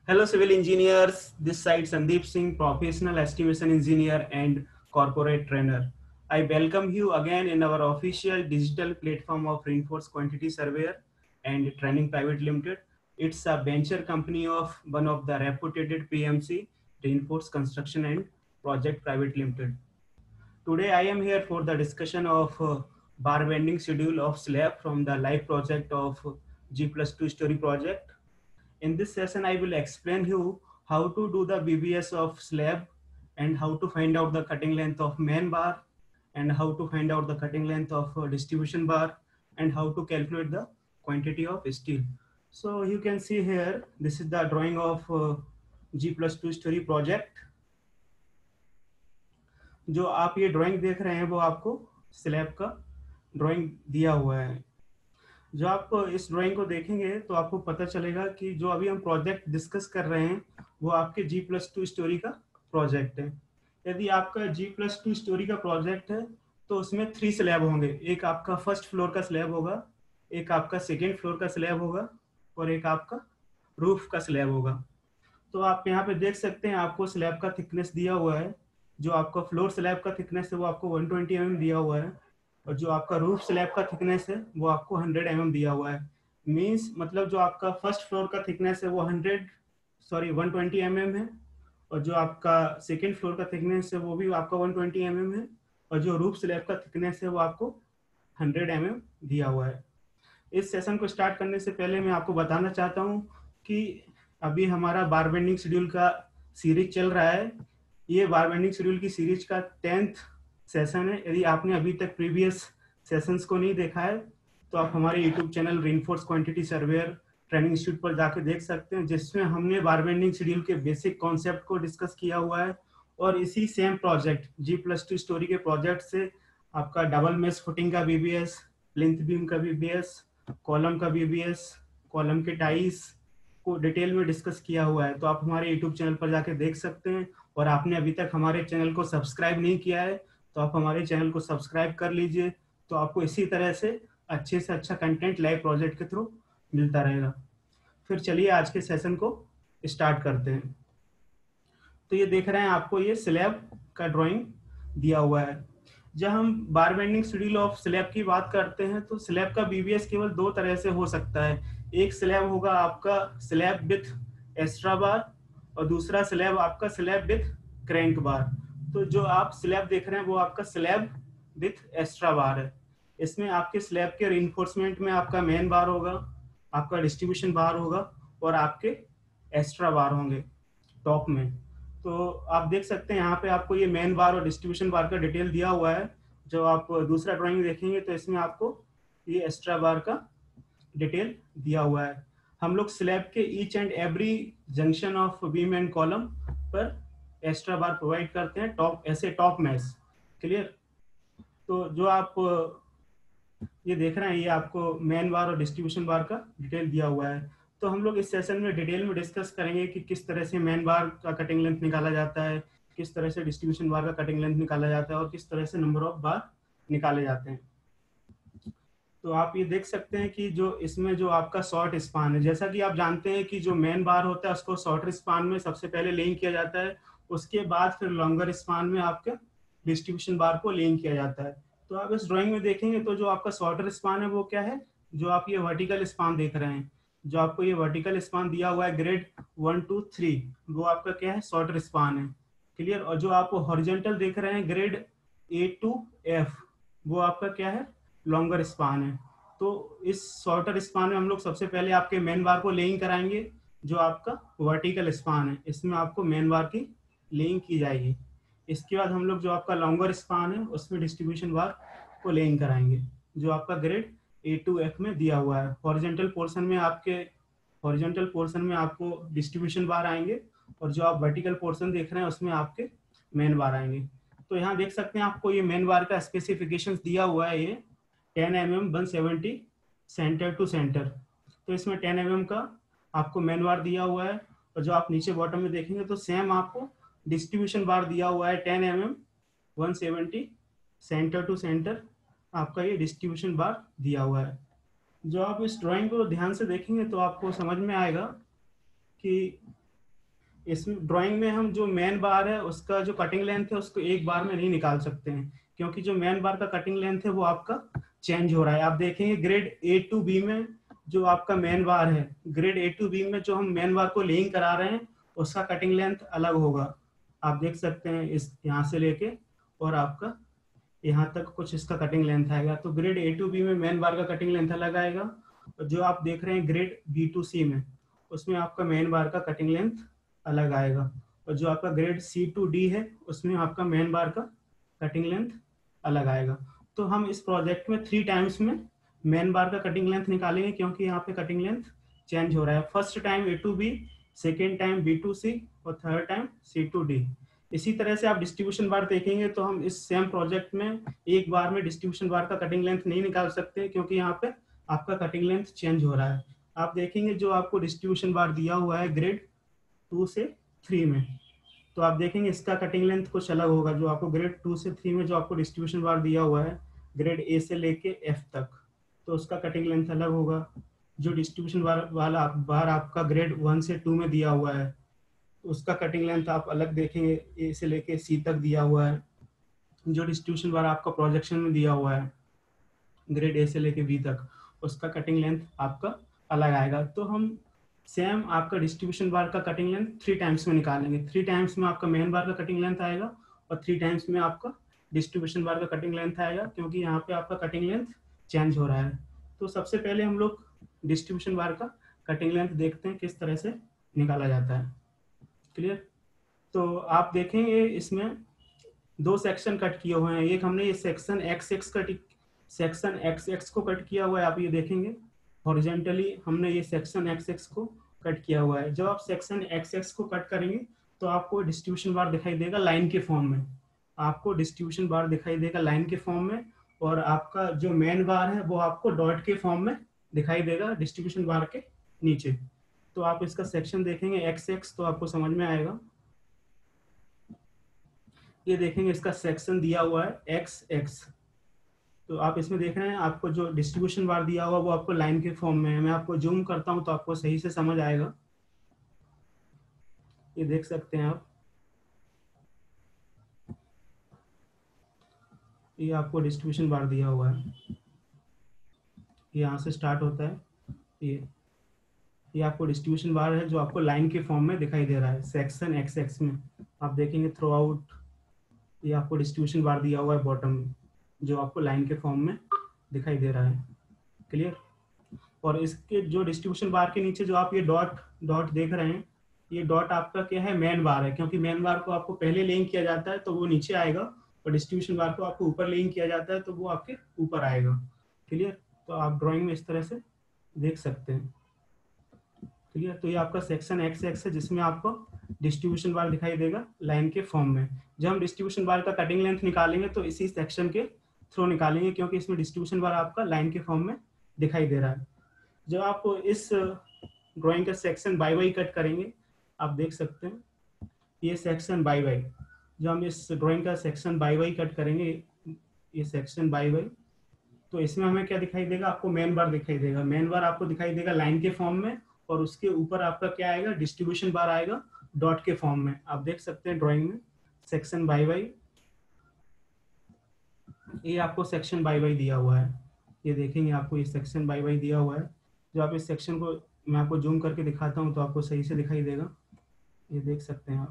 Hello, civil engineers. This side Sandeep Singh, professional estimation engineer and corporate trainer. I welcome you again in our official digital platform of Reinforced Quantity Surveyor and Training Private Limited. It's a venture company of one of the reputed PMC, Reinforced Construction and Project Private Limited. Today I am here for the discussion of bar bending schedule of slab from the live project of G+2 story project. In this session, I will explain you how to do the BBS of slab and how to find out the cutting length of main bar and how to find out the cutting length of distribution bar and how to calculate the quantity of steel. So you can see here, this is the drawing of G+2 story project. जो आप ये drawing देख रहे हैं वो आपको slab का drawing दिया हुआ है. जो आप इस ड्राइंग को देखेंगे तो आपको पता चलेगा कि जो अभी हम प्रोजेक्ट डिस्कस कर रहे हैं वो आपके G+2 स्टोरी का प्रोजेक्ट है. यदि आपका G+2 स्टोरी का प्रोजेक्ट है तो उसमें 3 स्लैब होंगे. एक आपका फर्स्ट फ्लोर का स्लैब होगा, एक आपका सेकेंड फ्लोर का स्लैब होगा और एक आपका रूफ का स्लैब होगा. तो आप यहाँ पे देख सकते हैं आपको स्लैब का थिकनेस दिया हुआ है. जो आपका फ्लोर स्लैब का थिकनेस है वो आपको 120 mm दिया हुआ है और जो आपका रूफ स्लैब का थिकनेस है वो आपको 100 mm दिया हुआ है. मींस मतलब जो आपका फर्स्ट फ्लोर का थिकनेस है वो 120 mm है और जो आपका सेकेंड फ्लोर का थिकनेस है वो भी आपका 120 mm है और जो रूफ स्लैब का थिकनेस है वो आपको 100 mm दिया हुआ है. इस सेशन को स्टार्ट करने से पहले मैं आपको बताना चाहता हूँ कि अभी हमारा बार बेंडिंग शेड्यूल का सीरीज चल रहा है. ये बार बेंडिंग शेड्यूल की सीरीज का 10th सेशन है. यदि आपने अभी तक प्रीवियस सेशंस को नहीं देखा है तो आप हमारे YouTube channel reinforce quantity surveyor training institute पर जाकर देख सकते हैं, जिसमें हमने बार बेंडिंग शेड्यूल के बेसिक कॉन्सेप्ट को डिस्कस किया हुआ है. और इसी सेम प्रोजेक्ट G+2 स्टोरी के प्रोजेक्ट से आपका डबल मेश फुटिंग का बीबीएस, लिंथ बीम का बीबीएस, कॉलम का बीबीएस, कॉलम के टाइस को डिटेल में डिस्कस किया हुआ है. तो आप हमारे यूट्यूब चैनल पर जाकर देख सकते हैं. और आपने अभी तक हमारे चैनल को सब्सक्राइब नहीं किया है तो आप हमारे चैनल को सब्सक्राइब कर लीजिए. तो आपको इसी तरह से अच्छा कंटेंट लाइव प्रोजेक्ट के थ्रू मिलता रहेगा. फिर चलिए आज के सेशन को स्टार्ट करते हैं. तो ये देख रहे हैं आपको ये स्लैब का ड्राइंग दिया हुआ है. जब हम bar bending schedule of slab की बात करते हैं तो स्लैब का बीबीएस केवल 2 तरह से हो सकता है. एक स्लैब होगा आपका स्लैब विथ एक्स्ट्रा बार और दूसरा स्लैब आपका स्लैब विथ क्रैंक बार. तो जो आप स्लैब देख रहे हैं वो आपका स्लैब विथ एक्स्ट्रा बार है. इसमें आपके स्लैब के रिइंफोर्समेंट में आपका मेन बार होगा, आपका डिस्ट्रीब्यूशन बार होगा और आपके एक्स्ट्रा बार होंगे टॉप में. तो आप देख सकते हैं यहाँ पे आपको ये मेन बार और डिस्ट्रीब्यूशन बार का डिटेल दिया हुआ है. जो आप दूसरा ड्राइंग देखेंगे तो इसमें आपको ये एक्स्ट्रा बार का डिटेल दिया हुआ है. हम लोग स्लैब के each and every junction of beam and column पर एक्स्ट्रा बार प्रोवाइड करते हैं टॉप ऐसे टॉप मैश. क्लियर. तो जो आप ये देख रहे हैं ये आपको मेन बार और डिस्ट्रीब्यूशन बार का डिटेल दिया हुआ है. तो हम लोग इस सेशन में डिटेल में डिस्कस करेंगे कि किस तरह से मेन बार का कटिंग लेंथ निकाला जाता है, किस तरह से डिस्ट्रीब्यूशन बार का कटिंग लेंथ निकाला जाता है और किस तरह से नंबर ऑफ बार निकाले जाते हैं. तो आप ये देख सकते हैं कि जो इसमें जो आपका शॉर्ट स्पान है, जैसा कि आप जानते हैं कि जो मेन बार होता है उसको शॉर्टर स्पान में सबसे पहले लिंक किया जाता है, उसके बाद फिर लॉन्गर स्पान में आपके डिस्ट्रीब्यूशन बार को लिंक किया जाता है. तो आप इस ड्राइंग में देखेंगे तो जो आपका शॉर्टर स्पान है वो क्या है, जो आप ये वर्टिकल स्पान देख रहे हैं, जो आपको ये वर्टिकल स्पान दिया हुआ है ग्रेड 1 2 3, वो आपका क्या है, शॉर्टर स्पान है. क्लियर. और जो आप हॉरिजॉन्टल देख रहे हैं ग्रेड A to F, वो आपका क्या है, लॉन्गर स्पान है. तो इस शॉर्टर स्पान में हम लोग सबसे पहले आपके मेन बार को लेइंग कराएंगे. जो आपका वर्टिकल स्पान है इसमें आपको मेन बार की लेइंग की जाएगी. इसके बाद हम लोग जो आपका लॉन्गर स्पान है उसमें डिस्ट्रीब्यूशन बार को लेइंग कराएंगे, जो आपका ग्रेड A to F में दिया हुआ है. हॉरिजॉन्टल पोर्शन में आपको डिस्ट्रीब्यूशन बार आएंगे और जो आप वर्टिकल पोर्शन देख रहे हैं उसमें आपके मेन बार आएंगे. तो यहाँ देख सकते हैं आपको ये मेन बार का स्पेसिफिकेशंस दिया हुआ है. ये 10 mm 170 सेंटर टू सेंटर. तो इसमें 10 mm का आपको मेन बार दिया हुआ है और जो आप नीचे बॉटम में देखेंगे तो सेम आपको डिस्ट्रीब्यूशन बार दिया हुआ है 10 mm 170 सेंटर टू सेंटर. आपका ये डिस्ट्रीब्यूशन बार दिया हुआ है. जो आप इस ड्राइंग को ध्यान से देखेंगे तो आपको समझ में आएगा कि इस ड्राइंग में हम जो मेन बार है उसका जो कटिंग लेंथ है उसको एक बार में नहीं निकाल सकते हैं, क्योंकि जो मेन बार का कटिंग लेंथ है वो आपका चेंज हो रहा है। आप देखेंगे ग्रेड ए टू बी में जो आपका मेन बार है, ग्रेड ए टू बी में जो हम मेन बार को लेइंग करा रहे हैं उसका कटिंग लेंथ अलग होगा। आप देख सकते हैं इस यहाँ से लेके और आपका यहाँ तक कुछ इसका कटिंग लेंथ आएगा। तो ग्रेड ए टू बी में मेन बार का कटिंग लेंथ अलग आएगा, और जो आप देख रहे हैं ग्रेड बी टू सी में उसमें आपका मेन बार का कटिंग लेंथ अलग आएगा, और जो आपका ग्रेड सी टू डी है उसमें आपका मेन बार का कटिंग लेंथ अलग आएगा। तो हम इस प्रोजेक्ट में 3 टाइम्स में मेन बार का कटिंग लेंथ निकालेंगे, क्योंकि यहाँ पे कटिंग लेंथ चेंज हो रहा है। First time A to B, second time B to C और third time C to D. इसी तरह से आप डिस्ट्रीब्यूशन बार देखेंगे तो हम इस सेम प्रोजेक्ट में एक बार में डिस्ट्रीब्यूशन बार का कटिंग लेंथ नहीं निकाल सकते, क्योंकि यहाँ पे आपका कटिंग लेंथ चेंज हो रहा है। आप देखेंगे जो आपको डिस्ट्रीब्यूशन बार दिया हुआ है ग्रेड 2 से 3 में, तो आप देखेंगे इसका कटिंग लेंथ कुछ अलग होगा। जो आपको ग्रेड 2 से 3 में जो आपको डिस्ट्रीब्यूशन बार दिया हुआ है ग्रेड ए से लेके एफ तक, तो उसका कटिंग लेंथ अलग होगा। जो डिस्ट्रीब्यूशन बार वाला बार आपका ग्रेड 1 से 2 में दिया हुआ है उसका कटिंग लेंथ आप अलग देखेंगे, ए से लेके सी तक दिया हुआ है। जो डिस्ट्रीब्यूशन बार आपका प्रोजेक्शन में दिया हुआ है ग्रेड ए से लेके बी तक, उसका कटिंग लेंथ आपका अलग आएगा। तो हम सेम आपका डिस्ट्रीब्यूशन बार का कटिंग लेंथ 3 टाइम्स में निकालेंगे। 3 टाइम्स में आपका मेन बार का कटिंग लेंथ आएगा और 3 टाइम्स में आपका डिस्ट्रीब्यूशन बार का कटिंग लेंथ आएगा, क्योंकि यहाँ पे आपका कटिंग लेंथ चेंज हो रहा है। तो सबसे पहले हम लोग डिस्ट्रीब्यूशन बार का कटिंग लेंथ देखते हैं किस तरह से निकाला जाता है। क्लियर? तो आप देखेंगे इसमें 2 सेक्शन कट किए हुए हैं। एक हमने ये सेक्शन एक्स एक्स को कट किया हुआ है, आप ये देखेंगे हॉरिजॉन्टली हमने ये सेक्शन एक्स एक्स को कट किया हुआ है। जब आप सेक्शन एक्स एक्स को कट करेंगे तो आपको डिस्ट्रीब्यूशन बार दिखाई देगा लाइन के फॉर्म में। आपको डिस्ट्रीब्यूशन बार दिखाई देगा लाइन के फॉर्म में, और आपका जो मेन बार है वो आपको डॉट के फॉर्म में दिखाई देगा डिस्ट्रीब्यूशन बार के नीचे। तो आप इसका सेक्शन देखेंगे एक्स एक्स तो आपको समझ में आएगा। ये देखेंगे इसका सेक्शन दिया हुआ है एक्स एक्स, तो आप इसमें देख रहे हैं आपको जो डिस्ट्रीब्यूशन बार दिया हुआ वो आपको लाइन के फॉर्म में है। मैं आपको जूम करता हूं तो आपको सही से समझ आएगा। ये देख सकते हैं आप, ये आपको डिस्ट्रीब्यूशन बार दिया हुआ है, यहाँ से स्टार्ट होता है। ये आपको डिस्ट्रीब्यूशन बार है जो आपको लाइन के फॉर्म में दिखाई दे रहा है सेक्शन एक्स एक्स में। आप देखेंगे थ्रू आउट ये आपको डिस्ट्रीब्यूशन बार दिया हुआ है बॉटम में, जो आपको लाइन के फॉर्म में दिखाई दे रहा है। क्लियर? और इसके जो डिस्ट्रीब्यूशन बार के नीचे जो आप ये डॉट डॉट देख रहे हैं, ये डॉट आपका क्या है, मेन बार है, क्योंकि मेन बार को आपको पहले लिंक किया जाता है तो वो नीचे आएगा, और डिस्ट्रीब्यूशन बार को आपको ऊपर लिंक किया जाता है तो वो आपके ऊपर आएगा। क्लियर? तो आप ड्राइंग में इस तरह से देख सकते हैं। क्लियर? तो ये आपका सेक्शन एक्स एक्स है जिसमें आपको डिस्ट्रीब्यूशन बार दिखाई देगा लाइन के फॉर्म में। जब हम डिस्ट्रीब्यूशन बार का कटिंग लेंथ निकालेंगे तो इसी सेक्शन के थ्रू निकालेंगे, क्योंकि इसमें डिस्ट्रीब्यूशन बार आपका लाइन के फॉर्म में दिखाई दे रहा है। जब आप इस ड्राइंग का सेक्शन बाई बाई कट करेंगे, आप देख सकते हैं ये सेक्शन बाई बाई, जब हम इस ड्राइंग का सेक्शन बाई बाई कट करेंगे, ये सेक्शन बाई बाई, तो इसमें हमें क्या दिखाई देगा, आपको मेन बार दिखाई देगा। मेन बार आपको दिखाई देगा लाइन के फॉर्म में, और उसके ऊपर आपका क्या आएगा, डिस्ट्रीब्यूशन बार आएगा डॉट के फॉर्म में। आप देख सकते हैं ड्राइंग में सेक्शन बाई बाई, ये आपको सेक्शन बाई बाई दिया हुआ है। ये देखेंगे आपको ये सेक्शन बाई बाई दिया हुआ है। जो आप इस सेक्शन को मैं आपको जूम करके दिखाता हूँ तो आपको सही से दिखाई देगा। ये देख सकते हैं आप,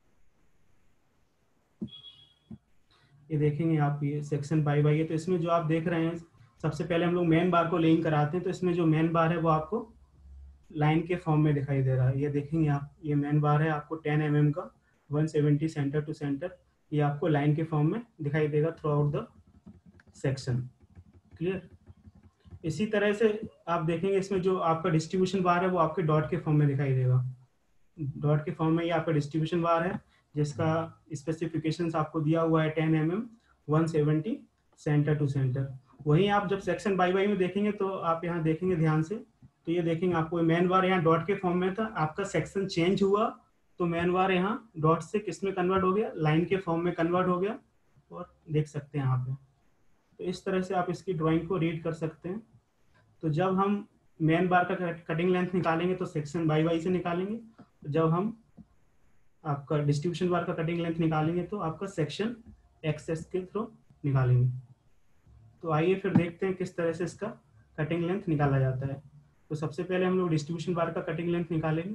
ये देखेंगे आप ये सेक्शन बाई बाई है। तो इसमें जो आप देख रहे हैं, सबसे पहले हम लोग मेन बार को लिंक कराते हैं, तो इसमें जो मेन बार है वो आपको लाइन के फॉर्म में दिखाई दे रहा है। ये देखेंगे आप, ये मेन बार है आपको 10 mm का 170 सेंटर टू सेंटर, ये आपको लाइन के फॉर्म में दिखाई देगा throughout the section. Clear? इसी तरह से आप देखेंगे इसमें जो आपका डिस्ट्रीब्यूशन बार है वो आपके डॉट के फॉर्म में दिखाई देगा। डॉट के फॉर्म में ये आपका डिस्ट्रीब्यूशन बार है जिसका स्पेसिफिकेशंस आपको दिया हुआ है 10 mm 170 सेंटर टू सेंटर। वहीं आप जब सेक्शन बाई बाई में देखेंगे तो आप यहाँ देखेंगे ध्यान से, तो ये देखेंगे आपको मेन बार यहाँ डॉट के फॉर्म में था, आपका सेक्शन चेंज हुआ तो मेन बार यहाँ डॉट से किस में कन्वर्ट हो गया, लाइन के फॉर्म में कन्वर्ट हो गया। और देख सकते हैं यहाँ पे, तो इस तरह से आप इसकी ड्राइंग को रीड कर सकते हैं। तो जब हम मेन बार का कटिंग लेंथ निकालेंगे तो सेक्शन बाई बाई से निकालेंगे। जब हम आपका डिस्ट्रीब्यूशन बार का कटिंग लेंथ निकालेंगे तो आपका सेक्शन एक्सेस के थ्रू निकालेंगे। तो आइए फिर देखते हैं किस तरह से इसका कटिंग लेंथ निकाला जाता है। तो सबसे पहले हम लोग डिस्ट्रीब्यूशन बार का कटिंग लेंथ निकालेंगे।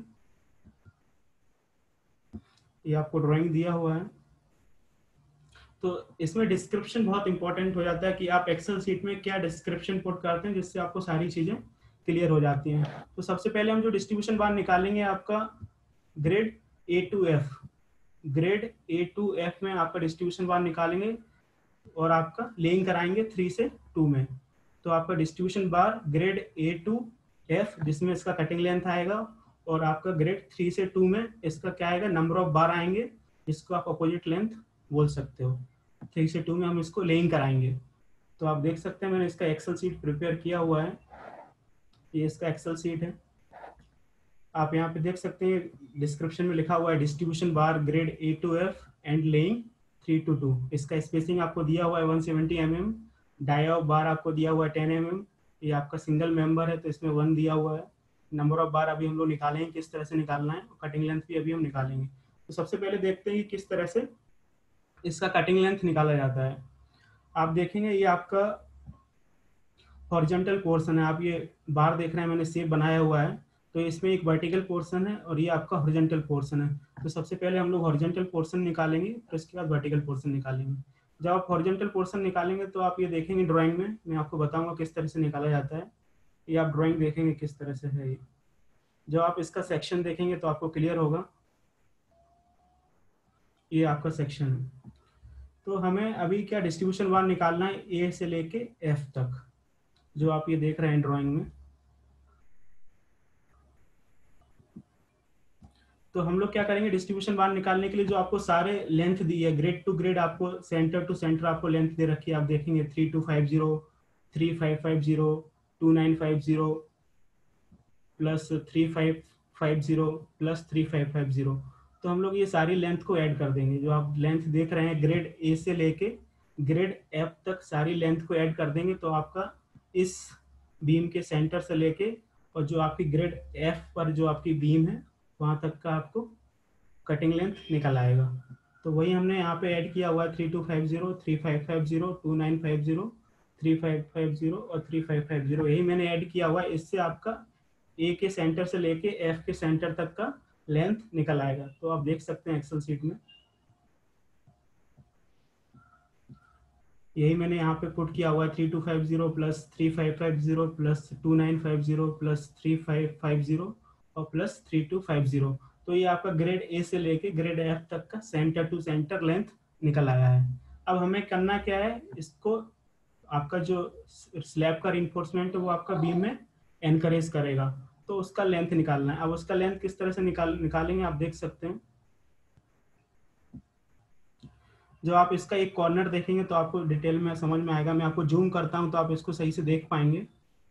ये आपको ड्राइंग दिया हुआ है। तो इसमें डिस्क्रिप्शन बहुत इंपॉर्टेंट हो जाता है कि आप एक्सेल शीट में क्या डिस्क्रिप्शन पुट करते हैं, जिससे आपको सारी चीजें क्लियर हो जाती हैं। तो सबसे पहले हम जो डिस्ट्रीब्यूशन बार निकालेंगे आपका grade A to F, grade A to F में आपका डिस्ट्रीब्यूशन बार निकालेंगे और आपका लेइंग कराएंगे 3 से 2 में। तो आपका distribution bar grade A to F जिसमें इसका कटिंग लेंथ आएगा, और आपका ग्रेड 3 से 2 में इसका क्या आएगा, नंबर ऑफ बार आएंगे, जिसको आप अपोजिट लेंथ बोल सकते हो। 3 से 2 में हम इसको लेइंग कराएंगे। तो आप देख सकते हैं मैंने इसका एक्सेल शीट प्रिपेयर किया हुआ है। ये इसका एक्सेल शीट है। आप यहाँ पे देख सकते हैं डिस्क्रिप्शन में लिखा हुआ है distribution bar grade A to F and laying 3 to 2। इसका स्पेसिंग आपको दिया हुआ है 170 mm, डाई ऑफ बार आपको दिया हुआ है 10 mm। ये आपका सिंगल मेंबर है तो इसमें 1 दिया हुआ है। नंबर ऑफ बार अभी हम लोग निकालेंगे किस तरह से निकालना है, कटिंग लेंथ भी अभी हम निकालेंगे। तो सबसे पहले देखते हैं कि किस तरह से इसका कटिंग लेंथ निकाला जाता है। आप देखेंगे ये आपका हॉरिजॉन्टल पोर्शन है। आप ये बार देख रहे हैं मैंने शेप बनाया हुआ है। तो इसमें एक वर्टिकल पोर्शन है और ये आपका हॉरिजॉन्टल पोर्शन है। तो सबसे पहले हम लोग हॉरिजॉन्टल पोर्शन निकालेंगे, फिर उसके बाद वर्टिकल पोर्शन निकालेंगे। जब आप हॉरिजॉन्टल पोर्शन निकालेंगे तो आप ये देखेंगे ड्राइंग में, मैं आपको बताऊंगा किस तरह से निकाला जाता है। ये आप ड्राइंग देखेंगे किस तरह से है ये। जब आप इसका सेक्शन देखेंगे तो आपको क्लियर होगा। ये आपका सेक्शन है। तो हमें अभी क्या डिस्ट्रीब्यूशन बार निकालना है ए से लेके एफ तक, जो आप ये देख रहे हैं ड्राइंग में। तो हम लोग क्या करेंगे, डिस्ट्रीब्यूशन बार निकालने के लिए जो आपको सारे लेंथ दी है ग्रेड टू ग्रेड, आपको सेंटर टू सेंटर आपको लेंथ दे रखी है। आप देखेंगे 3250, 3550, 2950 प्लस 3550 प्लस 3550। तो हम लोग ये सारी लेंथ को ऐड कर देंगे। जो आप लेंथ देख रहे हैं ग्रेड ए से लेके ग्रेड एफ तक सारी लेंथ को ऐड कर देंगे। तो आपका इस बीम के सेंटर से लेके और जो आपकी ग्रेड एफ पर जो आपकी बीम है वहां तक का आपको कटिंग लेंथ निकल आएगा। तो वही हमने यहाँ पे ऐड किया हुआ है 3250, 3550, 2950, 3550 और 3550। यही मैंने ऐड किया हुआ है। इससे आपका ए के सेंटर से लेके एफ के सेंटर तक का लेंथ निकल आएगा। तो आप देख सकते हैं एक्सेल शीट में यही मैंने यहाँ पे पुट किया हुआ है 3250 प्लस 3550 प्लस 2950 प्लस 3550 और प्लस 3250। तो ये आपका ग्रेड ए से लेके ग्रेड एफ तक का सेंटर टू सेंटर लेंथ निकल आया है। अब हमें करना क्या है, इसको आपका जो स्लैब का रिइंफोर्समेंट है वो आपका बीम में एनकरेज करेगा, तो उसका लेंथ निकालना है। अब उसका लेंथ किस तरह से निकालेंगे आप देख सकते हैं। जो आप इसका एक कॉर्नर देखेंगे तो आपको डिटेल में समझ में आएगा। मैं आपको जूम करता हूं तो आप इसको सही से देख पाएंगे।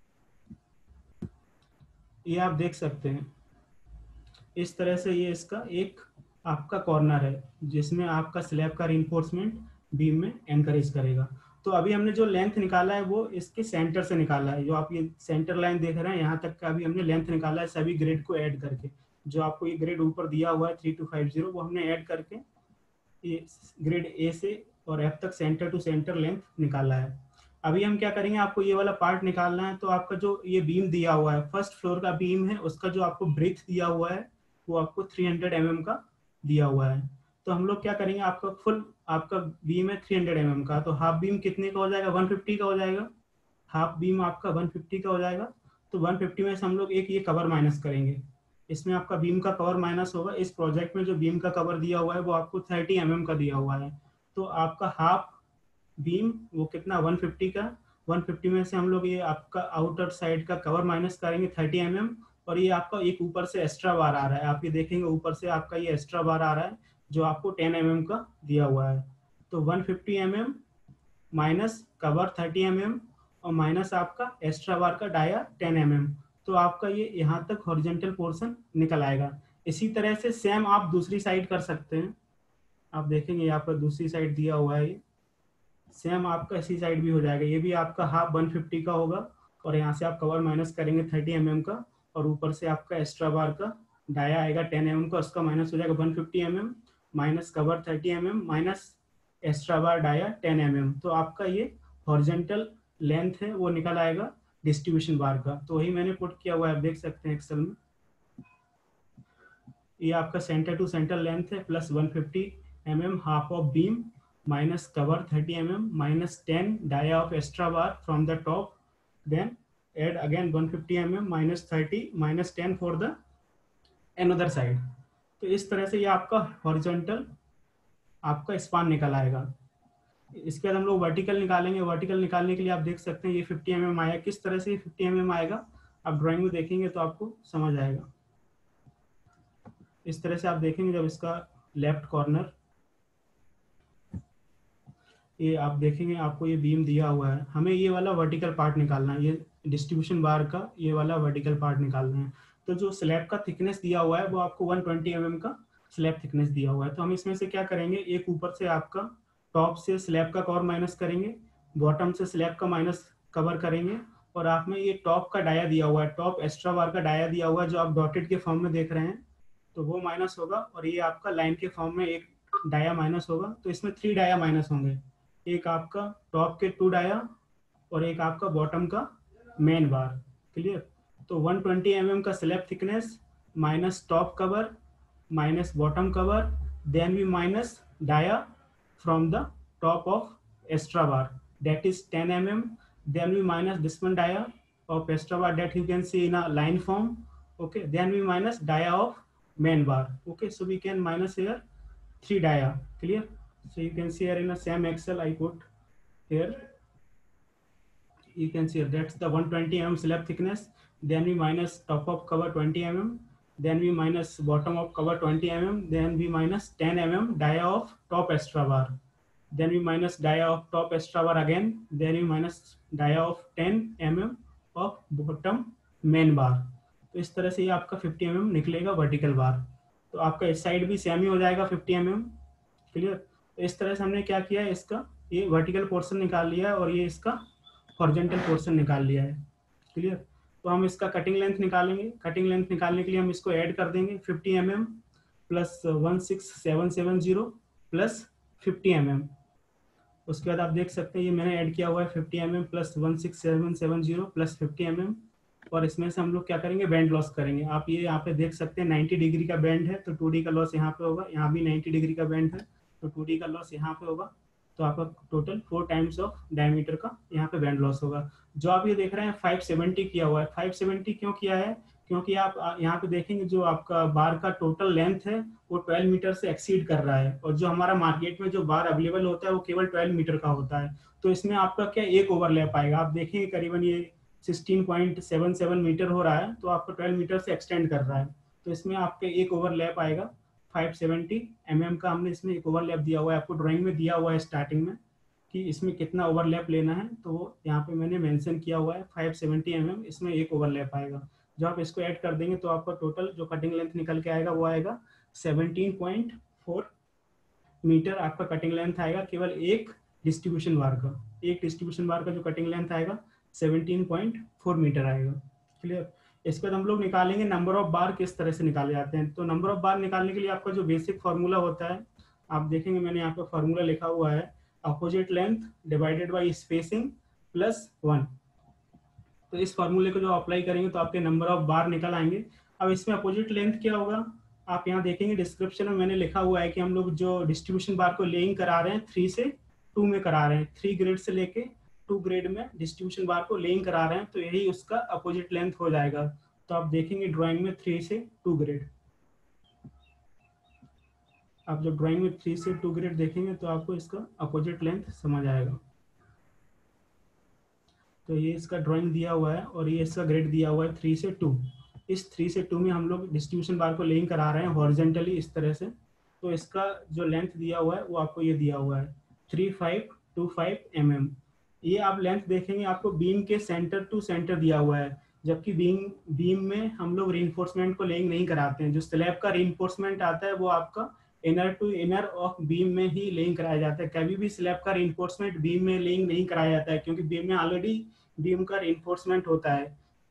ये आप देख सकते हैं इस तरह से ये इसका एक आपका कॉर्नर है जिसमें आपका स्लैब का रिइंफोर्समेंट बीम में एनकरेज करेगा। तो अभी हमने जो लेंथ निकाला है वो इसके सेंटर से निकाला है। जो आप ये सेंटर लाइन देख रहे हैं यहाँ तक का अभी हमने लेंथ निकाला है सभी ग्रेड को ऐड करके। जो आपको ये ग्रेड ऊपर दिया हुआ है 3250 वो हमने ऐड करके ये ग्रेड ए से और एफ तक सेंटर टू सेंटर लेंथ निकाला है। अभी हम क्या करेंगे, आपको ये वाला पार्ट निकालना है। तो आपका जो ये बीम दिया हुआ है फर्स्ट फ्लोर का बीम है, उसका जो आपको ब्रेथ दिया हुआ है वो आपको 300 mm का दिया हुआ है। तो हम लोग क्या करेंगे, आपका फुल आपका बीम है 300 mm का, तो हाफ बीम कितने का हो जाएगा, 150 का हो जाएगा। हाफ बीम आपका 150 का हो जाएगा। तो 150 में से हम लोग एक ये कवर माइनस करेंगे। इसमें आपका बीम का कवर माइनस होगा। इस प्रोजेक्ट में जो बीम का कवर दिया हुआ है वो आपको 30 mm का दिया हुआ है। तो आपका हाफ बीम वो कितना 150 का, 150 में से हम लोग ये आपका आउटर साइड का कवर माइनस करेंगे 30 mm। और ये आपका एक ऊपर से एक्स्ट्रा बार आ रहा है। आप ये देखेंगे ऊपर से आपका ये एक्स्ट्रा बार आ रहा है जो आपको 10 mm का दिया हुआ है। तो 150 mm माइनस कवर 30 mm और माइनस आपका एक्स्ट्रा बार का डाया 10 mm। तो आपका ये यहाँ तक हॉरिजॉन्टल पोर्शन निकल आएगा। इसी तरह से सेम आप दूसरी साइड कर सकते हैं। आप देखेंगे यहाँ पर दूसरी साइड दिया हुआ है, सेम आपका इसी साइड भी हो जाएगा। ये भी आपका हाफ 150 का होगा और यहाँ से आप कवर माइनस करेंगे 30 mm का और ऊपर से आपका एक्स्ट्रा बार का डाया आएगा 10 mm का, उसका माइनस हो जाएगा 150 mm, minus cover 30 mm, minus extra bar dia 10 mm। तो आपका ये हॉरिजॉन्टल लेंथ है वो निकल आएगा डिस्ट्रीब्यूशन बार का। तो वही मैंने पुट किया हुआ है, आप देख सकते हैं एक्सेल में। ये आपका सेंटर टू सेंटर लेंथ है plus 150 mm half of beam minus cover 30 mm minus 10 dia of extra bar from the top, then add again 150 mm minus 30 minus 10 for the another side। तो इस तरह से ये आपका हॉरिजॉन्टल आपका span निकल आएगा। इसके बाद हम लोग वर्टिकल निकालेंगे। वर्टिकल निकालने के लिए आप देख सकते हैं ये 50 mm आया। किस तरह से 50 mm आएगा आप ड्राइंग में देखेंगे तो आपको समझ आएगा। इस तरह से आप देखेंगे जब इसका लेफ्ट कॉर्नर ये आप देखेंगे, आपको ये बीम दिया हुआ है, हमें ये वाला वर्टिकल पार्ट निकालना है, ये डिस्ट्रीब्यूशन बार का ये वाला वर्टिकल पार्ट निकालना है। तो जो स्लैब का थिकनेस दिया हुआ है वो आपको 120 mm का स्लैब थिकनेस दिया हुआ है। तो हम इसमें से क्या करेंगे, एक ऊपर से आपका टॉप से स्लैब का कवर माइनस करेंगे, बॉटम से स्लैब का माइनस कवर करेंगे, और आप में ये टॉप का डाया दिया हुआ है, टॉप एक्स्ट्रा बार का डाया दिया हुआ है जो आप डॉटेड के फॉर्म में देख रहे हैं, तो वो माइनस होगा, और ये आपका लाइन के फॉर्म में एक डाया माइनस होगा। तो इसमें 3 डाया माइनस होंगे, एक आपका टॉप के 2 डाया और एक आपका बॉटम का मेन बार। क्लियर। तो 120 mm का slab thickness minus top cover minus bottom cover, then we minus dia from the top of extra bar that is 10 mm, then we minus this one dia of extra bar that you can see in a line form, okay, then we minus dia of main bar, okay, so we can minus here 3 dia, clear? So you can see here in the same Excel I put here, you can see here, that's the 120 mm slab thickness, then we minus top of cover 20 mm, then we minus bottom of cover 20 mm, then we minus 10 mm dia of top extra bar, then we minus dia of top extra bar again, then we minus dia of 10 mm of bottom main bar। तो इस तरह से ये आपका 50 mm निकलेगा vertical bar. तो आपका इस साइड भी सेम ही हो जाएगा 50 mm। क्लियर। तो इस तरह से हमने क्या किया है, इसका ये वर्टिकल पोर्शन निकाल लिया है और ये इसका हॉरिजॉन्टल पोर्शन निकाल लिया है। क्लियर। तो हम इसका कटिंग लेंथ निकालेंगे। कटिंग लेंथ निकालने के लिए हम इसको ऐड कर देंगे 50 mm प्लस 16770 प्लस 50 mm। उसके बाद आप देख सकते हैं ये मैंने ऐड किया हुआ है 50 mm प्लस 16770 प्लस 50 mm, और इसमें से हम लोग क्या करेंगे, बैंड लॉस करेंगे। आप ये यहाँ पे देख सकते हैं 90 डिग्री का बैंड है तो 2D का लॉस यहाँ पे होगा, यहाँ भी 90 डिग्री का बैंड है तो 2D का लॉस यहाँ पे होगा। तो आपका टोटल 4 टाइम्स ऑफ डायमीटर का यहाँ पे बैंड लॉस होगा। जो आप ये देख रहे हैं 570 किया हुआ है। 570 क्यों किया है, क्योंकि आप यहाँ पे देखेंगे जो आपका बार का टोटल लेंथ है वो 12 मीटर से एक्सीड कर रहा है, और जो हमारा मार्केट में जो बार अवेलेबल होता है वो केवल 12 मीटर का होता है। तो इसमें आपका क्या एक ओवरलैप आएगा, आप देखेंगे करीबन ये 16.77 मीटर हो रहा है, तो आपको 12 मीटर से एक्सटेंड कर रहा है। तो इसमें आपके एक ओवरलैप आएगा 570 mm का। हमने इसमें एक ओवरलैप दिया हुआ है, आपको ड्राइंग में दिया हुआ है स्टार्टिंग में कि इसमें कितना ओवरलैप लेना है, तो यहाँ पे मैंने मेंशन किया हुआ है 570 mm, इसमें एक ओवरलैप आएगा। जब आप इसको ऐड कर देंगे तो आपका टोटल जो कटिंग लेंथ निकल के आएगा वो आएगा 17.4 मीटर। आपका कटिंग लेंथ आएगा केवल एक डिस्ट्रीब्यूशन बार का। एक डिस्ट्रीब्यूशन बार का जो कटिंग लेंथ आएगा 17.4 मीटर आएगा। क्लियर। इसके बाद हम लोग निकालेंगे नंबर ऑफ बार किस तरह से निकाले जाते हैं। तो नंबर ऑफ बार निकालने के लिए आपका जो बेसिक फार्मूला होता है, आप देखेंगे मैंने यहाँ पे फार्मूला लिखा हुआ है, opposite length divided by spacing plus 1। तो इस फार्मूले को जो अप्लाई करेंगे तो आपके नंबर ऑफ बार निकल आएंगे। अब इसमें अपोजिट लेंथ क्या होगा, आप यहाँ देखेंगे डिस्क्रिप्शन में मैंने लिखा हुआ है कि हम लोग जो डिस्ट्रीब्यूशन बार को लेइंग करा रहे हैं 3 से 2 में करा रहे हैं, 3 ग्रेड से लेके 2 ग्रेड में डिस्ट्रीब्यूशन बार को लेइंग करा रहे हैं, तो यही उसका अपोजिट लेंथ हो जाएगा। तो आप देखेंगे ड्राइंग में 3 से 2 ग्रेड, आप जब ड्राइंग में 3 से 2 ग्रेड देखेंगे तो आपको इसका अपोजिट लेंथ समझ आएगा। तो ये इसका ड्राइंग दिया हुआ है और ये इसका ग्रेड दिया हुआ है 3 से 2। इस 3 से 2 में हम लोग डिस्ट्रीब्यूशन बार को लेइंग करा रहे हैं हॉरिजॉन्टली इस तरह से। तो इसका जो लेंथ दिया हुआ है वो आपको ये दिया हुआ है 3525 mm। ये आप लेंथ देखेंगे आपको बीम के सेंटर टू सेंटर दिया हुआ है, जबकि बीम में हम लोग रीइंफोर्समेंट को लेइंग नहीं कराते हैं। जो स्लैब का रीइंफोर्समेंट आता है वो आपका inner to inner of beam में ही लेइंग कराया जाता है। कभी भी स्लैब का रीइंफोर्समेंट बीम में लेइंग नहीं कराया जाता है, क्योंकि बीम में ऑलरेडी बीम का रीइंफोर्समेंट होता है।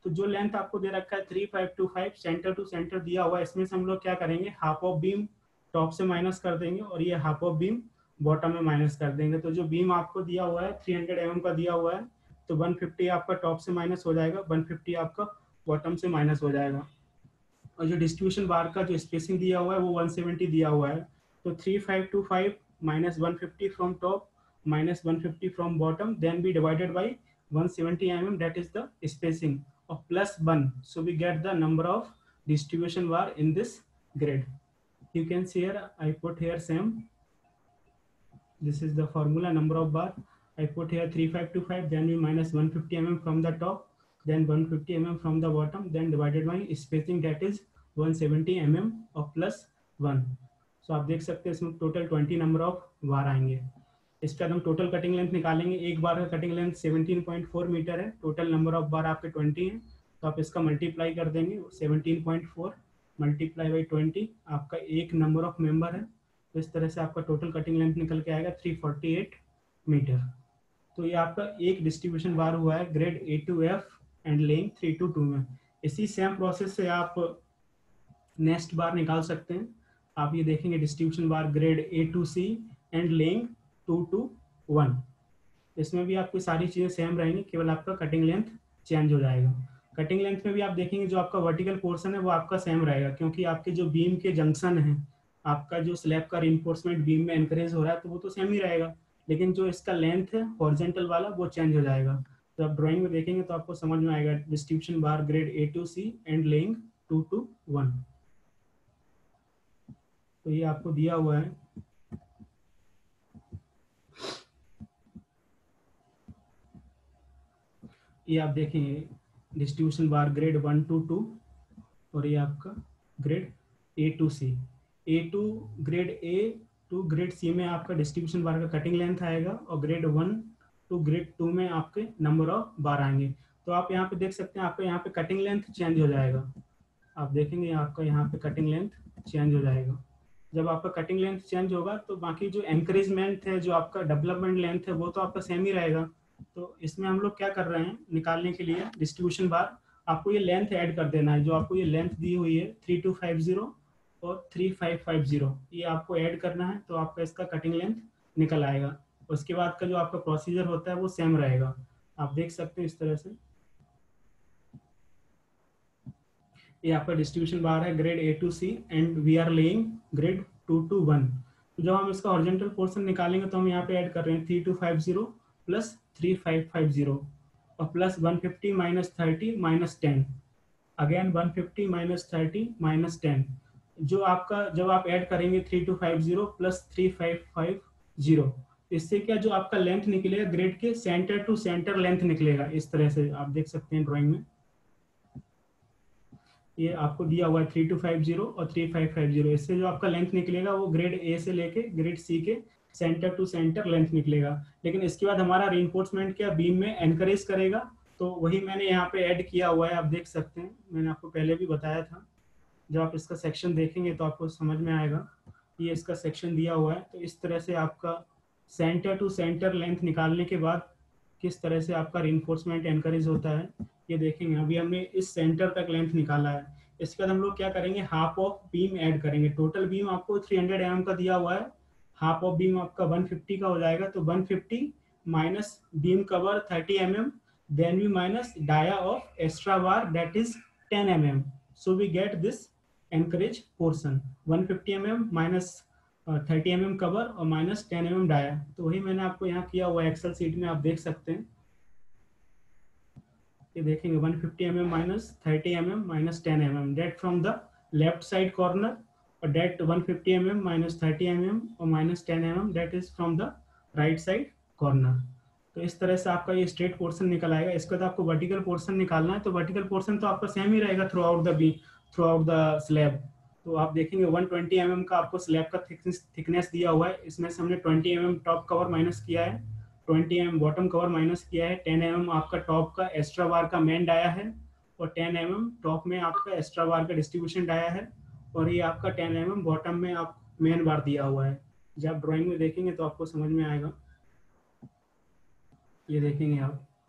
तो जो लेंथ आपको दे रखा है 3525 सेंटर टू सेंटर दिया हुआ है, इसमें से हम लोग क्या करेंगे, हाफ ऑफ बीम टॉप से माइनस कर देंगे और ये हाफ ऑफ बीम बॉटम में माइनस कर देंगे। तो जो बीम आपको दिया हुआ है 300 mm का दिया हुआ है, तो 150 आपका टॉप से माइनस हो जाएगा, 150 आपका बॉटम से माइनस हो जाएगा। और जो डिस्ट्रीब्यूशन बार का जो स्पेसिंग दिया हुआ है वो 170 दिया हुआ है। तो 3525 minus 150 from top minus 150 from bottom then we divided by 170 mm, that is the spacing of plus 1. So we get the number of distribution bar in this grid. You can see here I put here same. This is the formula number of bar. I put here 3525, then we minus 150 mm from the top, then 150 mm from the bottom, then divided by spacing, that is 170 mm of plus 1. So आप देख सकते हैं इसमें total 20 number of बार आएंगे। इसके बाद हम total cutting length निकालेंगे। एक बार का कटिंग लेंथ 17.4 मीटर है, टोटल नंबर ऑफ बार आपके 20 हैं, तो आप इसका मल्टीप्लाई कर देंगे। 17.4 मल्टीप्लाई बाई 20 आपका एक नंबर ऑफ मेंबर है। तो इस तरह से आपका टोटल कटिंग लेंथ निकल के आएगा 348 मीटर। तो ये आपका एक डिस्ट्रीब्यूशन बार हुआ है grade A2F and length 3 to 2 में। इसी सेम प्रोसेस से आप नेक्स्ट बार निकाल सकते हैं। आप ये देखेंगे distribution bar grade A2C and length 2 to 1। इसमें भी आपकी सारी चीजें सेम रहेंगी, केवल आपका कटिंग लेंथ चेंज हो जाएगा। कटिंग लेंथ में भी आप देखेंगे जो आपका वर्टिकल पोर्शन है वो आपका सेम रहेगा, क्योंकि आपके जो बीम के जंक्शन है, आपका जो स्लैब का रिइंफोर्समेंट बीम में एनकरेज हो रहा है तो वो तो सेम ही रहेगा, लेकिन जो इसका लेंथ है हॉरिजॉन्टल वाला वो चेंज हो जाएगा। तो आप ड्राइंग में देखेंगे तो आपको समझ में आएगा distribution bar grade A2C and length 2 to 1। तो ये आपको दिया हुआ है। ये आप देखेंगे डिस्ट्रीब्यूशन बार ग्रेड 1 to 2 और ये आपका grade A2C। A2 grade A to grade C में आपका डिस्ट्रीब्यूशन बार का कटिंग लेंथ आएगा और ग्रेड 1 टू ग्रेड 2 में आपके नंबर ऑफ बार आएंगे। तो आप यहाँ पे देख सकते हैं आपका यहाँ पे कटिंग लेंथ चेंज हो जाएगा। आप देखेंगे आपका यहाँ पे कटिंग लेंथ चेंज हो जाएगा। जब आपका कटिंग लेंथ चेंज होगा तो बाकी जो एनकरेजमेंट है, जो आपका डेवलपमेंट लेंथ है, वो तो आपका सेम ही रहेगा। तो इसमें हम लोग क्या कर रहे हैं, निकालने के लिए डिस्ट्रीब्यूशन बार आपको ये लेंथ ऐड कर देना है। जो आपको ये लेंथ दी हुई है 3250 और 3550, ये आपको ऐड करना है, तो आपका इसका कटिंग लेंथ निकल आएगा। उसके बाद का जो आपका प्रोसीजर होता है वो सेम रहेगा। आप देख सकते हैं इस तरह से ये आपका डिस्ट्रीब्यूशन बार है grade A2C and we are laying grade 2 to 1। तो जब हम इसका हॉरिजॉन्टल पोर्शन निकालेंगे तो हम यहाँ पे ऐड कर रहे हैं 3250 प्लस 3550 और plus 150 minus 30 minus 10, again 150 minus 30 minus 10। जो आपका जब आप ऐड करेंगे 3250 प्लस 3550, इससे क्या जो आपका लेंथ निकलेगा ग्रेड के सेंटर टू सेंटर लेंथ निकलेगा। इस तरह से आप देख सकते हैं ड्राइंग में ये आपको दिया हुआ है 3250 और 3550। इससे जो आपका लेंथ निकलेगा वो ग्रेड A से लेके ग्रेड C के सेंटर टू सेंटर लेंथ निकलेगा। लेकिन इसके बाद हमारा रीइंफोर्समेंट क्या बीम में एनकरेज करेगा, तो वही मैंने यहाँ पे ऐड किया हुआ है। आप देख सकते हैं, मैंने आपको पहले भी बताया था। जब आप इसका सेक्शन देखेंगे तो आपको समझ में आएगा। ये इसका सेक्शन दिया हुआ है। तो इस तरह से आपका सेंटर टू सेंटर लेंथ निकालने के बाद किस तरह से आपका रीइंफोर्समेंट एनकरेज होता है ये देखेंगे। अभी हमने इस सेंटर तक लेंथ निकाला है। इसके बाद हम लोग क्या करेंगे, हाफ ऑफ बीम ऐड करेंगे। टोटल बीम आपको 300 mm का दिया हुआ है, हाफ ऑफ बीम आपका 150 का हो जाएगा। तो 150 minus beam cover 30 mm, then we minus dia of extra bar that is 10 mm। So we get this anchorage portion 150 mm minus 30 mm cover और माइनस 10 mm डाया। तो वही मैंने आपको यहाँ किया हुआ एक्सेल सीट में, आप देख सकते हैं। ये देखेंगे 150 mm minus 30 mm minus 10 mm that from the left side corner, और डेट 150 mm माइनस 30 mm और minus 10 mm that is from the right side corner. तो इस तरह से आपका ये स्ट्रेट पोर्शन निकल आएगा। इसके बाद आपको वर्टिकल पोर्शन निकालना है। तो वर्टिकल पोर्शन तो आपका सेम ही रहेगा थ्रू आउट द स्लैब। तो आप देखेंगे 120 mm का आपको स्लैब का थिकनेस दिया हुआ है। इसमें से हमने 20 mm टॉप कवर माइनस किया है, 20 mm बॉटम कवर माइनस किया है, 10 mm आपका टॉप का एक्स्ट्रा बार का मेन डाया है, और 10 mm टॉप में आपका एक्स्ट्रा बार का डिस्ट्रीब्यूशन डाया है, और ये आपका 10 mm बॉटम में आप मेन बार दिया हुआ है। जब आप ड्राइंग में देखेंगे तो आपको समझ में आएगा। ये देखेंगे आप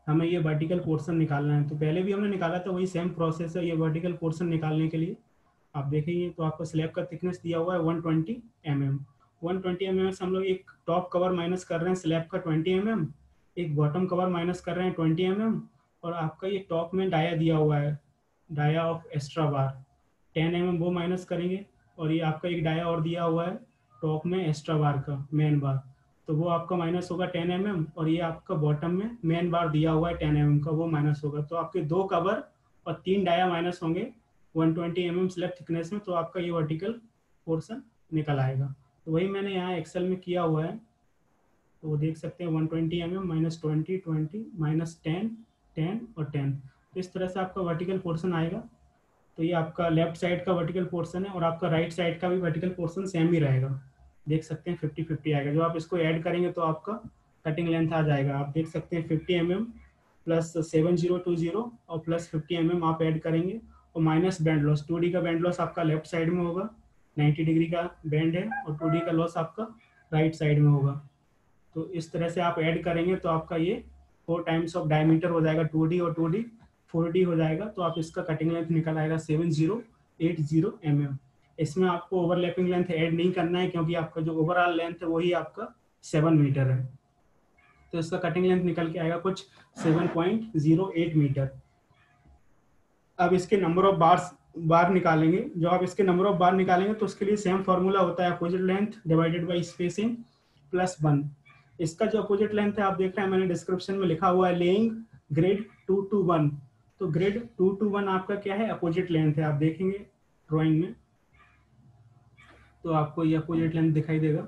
हमें ये वर्टिकल पोर्शन निकालना है। तो पहले भी हमने निकाला था, वही सेम प्रोसेस है ये वर्टिकल पोर्शन निकालने के लिए। आप देखेंगे तो आपको स्लैब का थिकनेस दिया हुआ है 120 mm। 120 mm से हम लोग एक टॉप कवर माइनस कर रहे हैं स्लैब का 20 mm, एक बॉटम कवर माइनस कर रहे हैं 20 mm, और आपका ये टॉप में डाया दिया हुआ है, dia of extra bar 10 mm वो माइनस करेंगे। और ये आपका एक डाया और दिया हुआ है टॉप में एक्स्ट्रा बार का मेन बार, तो वो आपका माइनस होगा 10 mm, और ये आपका बॉटम में मेन बार दिया हुआ है 10 mm का, वो माइनस होगा। तो आपके 2 कवर और 3 डाया माइनस होंगे 120 mm स्लैब थिकनेस में, तो आपका ये वर्टिकल पोर्शन निकल आएगा। तो वही मैंने यहाँ एक्सेल में किया हुआ है, तो वो देख सकते हैं 120 mm माइनस 20 20 माइनस 10 10 और 10, तो इस तरह से आपका वर्टिकल पोर्शन आएगा। तो ये आपका लेफ्ट साइड का वर्टिकल पोर्शन है, और आपका राइट साइड का भी वर्टिकल पोर्शन सेम ही रहेगा। देख सकते हैं 50-50 आएगा। जब आप इसको ऐड करेंगे तो आपका कटिंग लेंथ आ जाएगा। आप देख सकते हैं 50 mm प्लस 7020 और प्लस 50 mm आप ऐड करेंगे, और माइनस बैंड लॉस, 2D का बैंड लॉस आपका लेफ्ट साइड में होगा, 90 डिग्री का बैंड है, और 2D का लॉस आपका राइट साइड में होगा। तो इस तरह से आप ऐड करेंगे तो आपका ये 4 टाइम्स ऑफ डायमीटर हो जाएगा 2D, और 2D 4D हो जाएगा। तो आप इसका कटिंग लेंथ निकल आएगा 7080 mm। इसमें आपको ओवरलैपिंग लेंथ ऐड नहीं करना है, क्योंकि आपका जो ओवरऑल लेंथ है वही आपका 7 मीटर है। तो इसका कटिंग लेंथ निकल के आएगा कुछ 7.08 मीटर। अब इसके नंबर ऑफ बार निकालेंगे। जो आप इसके नंबर ऑफ बार निकालेंगे तो उसके लिए सेम फॉर्मूला होता है, opposite length divided by spacing plus 1। इसका जो अपोजिट लेंथ है आप देख रहे हैं, मैंने डिस्क्रिप्शन में लिखा हुआ है लेइंग ग्रेड 2 to 1। तो ग्रेड 2 to 1 आपका क्या है, अपोजिट लेंथ है। आप देखेंगे ड्राइंग में तो आपको ये अपोजिट लेंथ दिखाई देगा,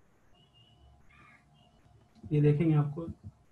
ये देखेंगे आपको,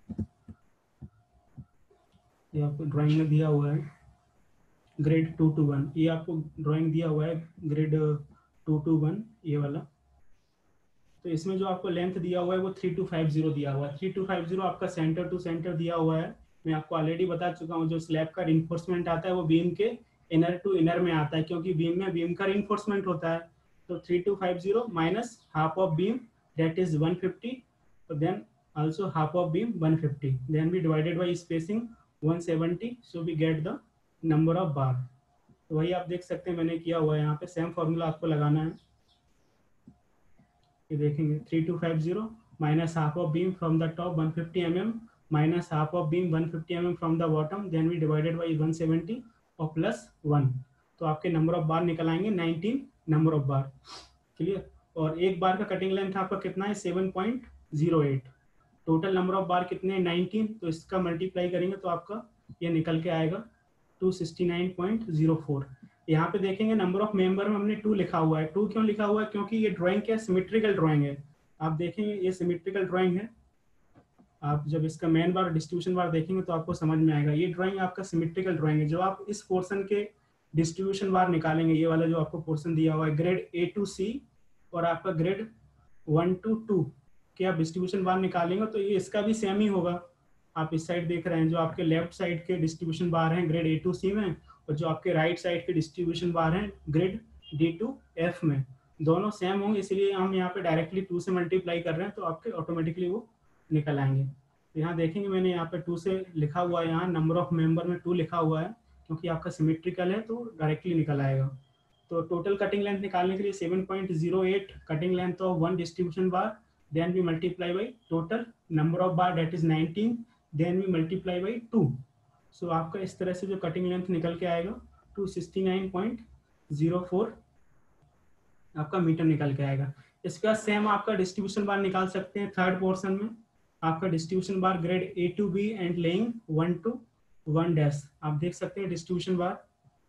ये आपको ड्राइंग में दिया हुआ है ग्रेड 2 to 1। ये आपको ड्राइंग दिया हुआ है ग्रेड 2 to 1 ये वाला। तो इसमें जो आपको लेंथ दिया हुआ है वो 3250 दिया हुआ है। 3250 आपका सेंटर टू सेंटर दिया हुआ है। मैं आपको ऑलरेडी बता चुका हूँ, जो स्लैब का रिइंफोर्समेंट आता है वो बीम के इनर टू इनर में आता है, क्योंकि बीम में बीम का रिइंफोर्समेंट होता है। तो 3250 minus half of beam that is 150, then also half of beam 150, then we divided by spacing 170, so we get the number of bar। तो वही आप देख सकते हैं मैंने किया हुआ है, यहाँ पे सेम फॉर्मूला आपको लगाना है। ये देखेंगे 3250 minus half of beam from the top 150 mm minus half of beam 150 mm from the bottom, then we divided by 170 और प्लस 1। तो आपके नंबर ऑफ बार निकल आएंगे 19 नंबर ऑफ बार। क्लियर। और एक बार का कटिंग लेंथ आपका कितना है 7.08। टोटल नंबर ऑफ बार कितने हैं 19, तो इसका मल्टीप्लाई करेंगे तो आपका ये निकल के आएगा 269.04। यहाँ पे देखेंगे नंबर ऑफ मेंबर में हमने 2 लिखा हुआ है। 2 क्यों लिखा हुआ है, क्योंकि ये ड्राइंग क्या सिमेट्रिकल ड्राइंग है। आप देखेंगे ये सिमेट्रिकल ड्राइंग है। आप जब इसका मेन बार डिस्ट्रीब्यूशन बार देखेंगे तो आपको समझ में आएगा, ये ड्राइंग आपका सिमेट्रिकल ड्राइंग है। जो आप इस पोर्शन के डिस्ट्रीब्यूशन बार निकालेंगे, ये वाला जो आपको पोर्शन दिया हुआ है ग्रेड A to C और आपका ग्रेड 1 to 2 के आप डिस्ट्रीब्यूशन बार निकालेंगे तो ये इसका भी सेम ही होगा। आप इस साइड देख रहे हैं, जो आपके लेफ्ट साइड के डिस्ट्रीब्यूशन बार हैं ग्रेड A to C में, और जो आपके राइट साइड के डिस्ट्रीब्यूशन बार हैं ग्रेड D to F में, दोनों सेम होंगे। इसलिए हम यहाँ पे डायरेक्टली 2 से मल्टीप्लाई कर रहे हैं तो आपके ऑटोमेटिकली वो निकल आएंगे। तो यहाँ देखेंगे मैंने यहाँ पे 2 से लिखा हुआ है, यहाँ नंबर ऑफ मेंबर में 2 लिखा हुआ है, क्योंकि आपका सिमेट्रिकल है तो डायरेक्टली निकल आएगा। तो टोटल कटिंग लेंथ निकालने के लिए 7.08 cutting length of 1 distribution bar, then we multiply by total number of bar that is 19, then we multiply by 2। so आपका इस तरह से जो कटिंग लेंथ निकल के आएगा 269.04 आपका मीटर निकल के आएगा। इसका सेम आपका डिस्ट्रीब्यूशन बार निकाल सकते हैं थर्ड पोर्शन में। आपका distribution bar grade A to B and laying 1 to 1 dash. आप देख सकते हैं डिस्ट्रीब्यूशन बार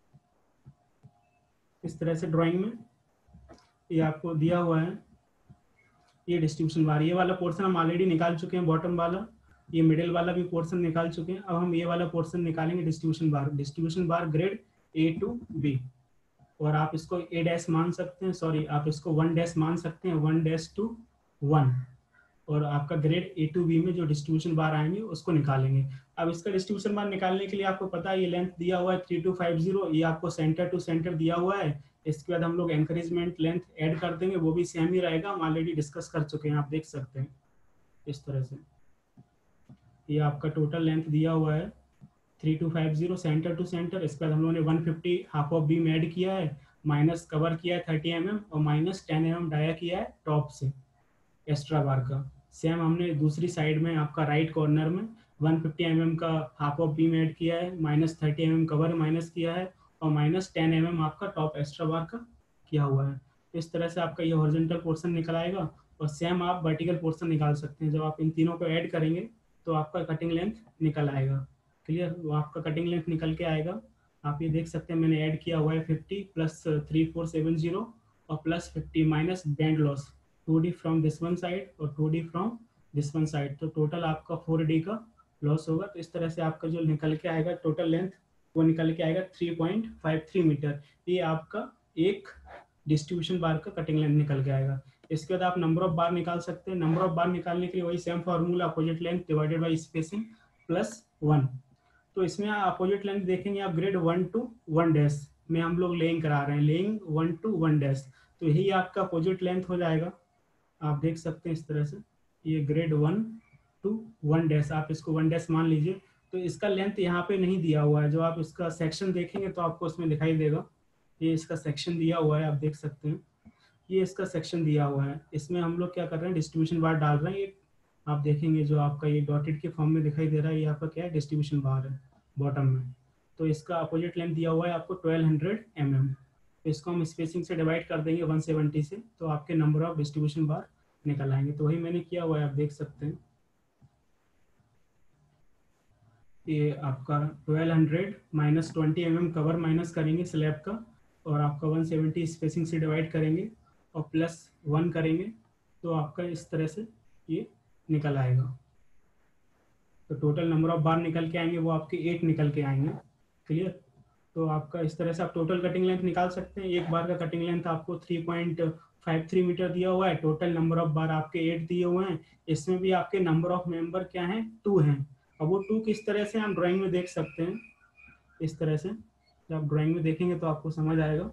इस तरह से ड्राइंग में ये आपको दिया हुआ है। ये डिस्ट्रीब्यूशन बार, ये वाला पोर्शन हम ऑलरेडी निकाल चुके हैं, बॉटम वाला, ये मिडिल वाला भी पोर्शन निकाल चुके हैं। अब हम ये वाला पोर्शन निकालेंगे distribution bar. Distribution bar grade A to B, और आप इसको A डैश मान सकते हैं, सॉरी आप इसको 1 डैश मान सकते हैं, 1 डैश to 1। और आपका ग्रेड A to B में जो डिस्ट्रीब्यूशन बार आएंगे उसको निकालेंगे। अब इसका डिस्ट्रीब्यूशन बार निकालने के लिए आपको पता है ये लेंथ दिया हुआ है 3250, ये आपको सेंटर टू सेंटर दिया हुआ है। इसके बाद हम लोग एंकरेजमेंट लेंथ ऐड कर देंगे, वो भी सेम ही रहेगा, हम ऑलरेडी डिस्कस कर चुके हैं, आप देख सकते हैं इस तरह से। ये आपका टोटल लेंथ दिया हुआ है 3250 सेंटर टू सेंटर। इसके बाद हम लोगों ने 150 हाफ ऑफ बीम ऐड किया है, माइनस कवर किया है 30 और माइनस 10 डाया किया है टॉप से एक्स्ट्रा बार का। सेम हमने दूसरी साइड में आपका राइट कॉर्नर में 150 का हाफ ऑफ बीम ऐड किया है, माइनस 30 कवर माइनस किया है और माइनस 10 आपका टॉप एक्स्ट्रा बार का किया हुआ है। तो इस तरह से आपका ये हॉरिजॉन्टल पोर्शन निकल आएगा। और सेम आप वर्टिकल पोर्शन निकाल सकते हैं। जब आप इन तीनों को ऐड करेंगे तो आपका कटिंग लेंथ निकल आएगा। क्लियर, वो आपका कटिंग लेंथ निकल के आएगा। आप ये देख सकते हैं मैंने ऐड किया हुआ है 50 प्लस 3470 और plus 50 minus bend loss 2D from this one side और 2D from this one side. तो टोटल आपका 4D का लॉस होगा। तो इस तरह से आपका जो निकल के आएगा टोटल लेंथ वो निकल के आएगा 3.53 मीटर। ये आपका एक डिस्ट्रीब्यूशन बार का कटिंग लेंथ निकल के आएगा। इसके बाद आप नंबर ऑफ बार निकाल सकते हैं। नंबर ऑफ बार निकालने के लिए वही same formula, opposite length divided by spacing plus 1। तो इसमें अपोजिट लेंथ देखेंगे आप ग्रेड 1 to 1 डैश में हम लोग लेइंग करा रहे हैं, लेइंग 1 to 1 डैश। तो यही आपका अपोजिट लेंथ हो जाएगा। आप देख सकते हैं इस तरह से, ये ग्रेड 1 to 1 डैश, आप इसको 1 डैश मान लीजिए। तो इसका लेंथ यहाँ पे नहीं दिया हुआ है। जो आप इसका सेक्शन देखेंगे तो आपको इसमें दिखाई देगा, ये इसका सेक्शन दिया हुआ है, आप देख सकते हैं ये इसका सेक्शन दिया हुआ है। इसमें हम लोग क्या कर रहे हैं, डिस्ट्रीब्यूशन बार डाल रहे हैं। ये आप देखेंगे जो आपका ये डॉटेड के फॉर्म में दिखाई दे रहा है, ये आपका क्या है, डिस्ट्रीब्यूशन बार है बॉटम में। तो इसका अपोजिट लेंथ दिया हुआ है आपको 1200 mm। तो इसको हम स्पेसिंग से डिवाइड कर देंगे 170 से, तो आपके नंबर ऑफ डिस्ट्रीब्यूशन बार निकल आएंगे। तो वही मैंने किया हुआ है, आप देख सकते हैं ये आपका 1200 माइनस 20 mm कवर माइनस करेंगे स्लैब का, और आपका 170 स्पेसिंग से डिवाइड करेंगे और प्लस 1 करेंगे। तो आपका इस तरह से ये निकल आएगा। तो टोटल नंबर ऑफ बार निकल के आएंगे वो आपके 8 निकल के आएंगे। क्लियर। तो आपका इस तरह से आप टोटल कटिंग लेंथ निकाल सकते हैं। एक बार का कटिंग लेंथ आपको 3.53 मीटर दिया हुआ है। टोटल नंबर ऑफ बार आपके 8 दिए हुए हैं। इसमें भी आपके नंबर ऑफ मेंबर क्या हैं, 2 हैं। अब वो 2 किस तरह से हम ड्राइंग में देख सकते हैं, इस तरह से जब आप ड्राइंग में देखेंगे तो आपको समझ आएगा।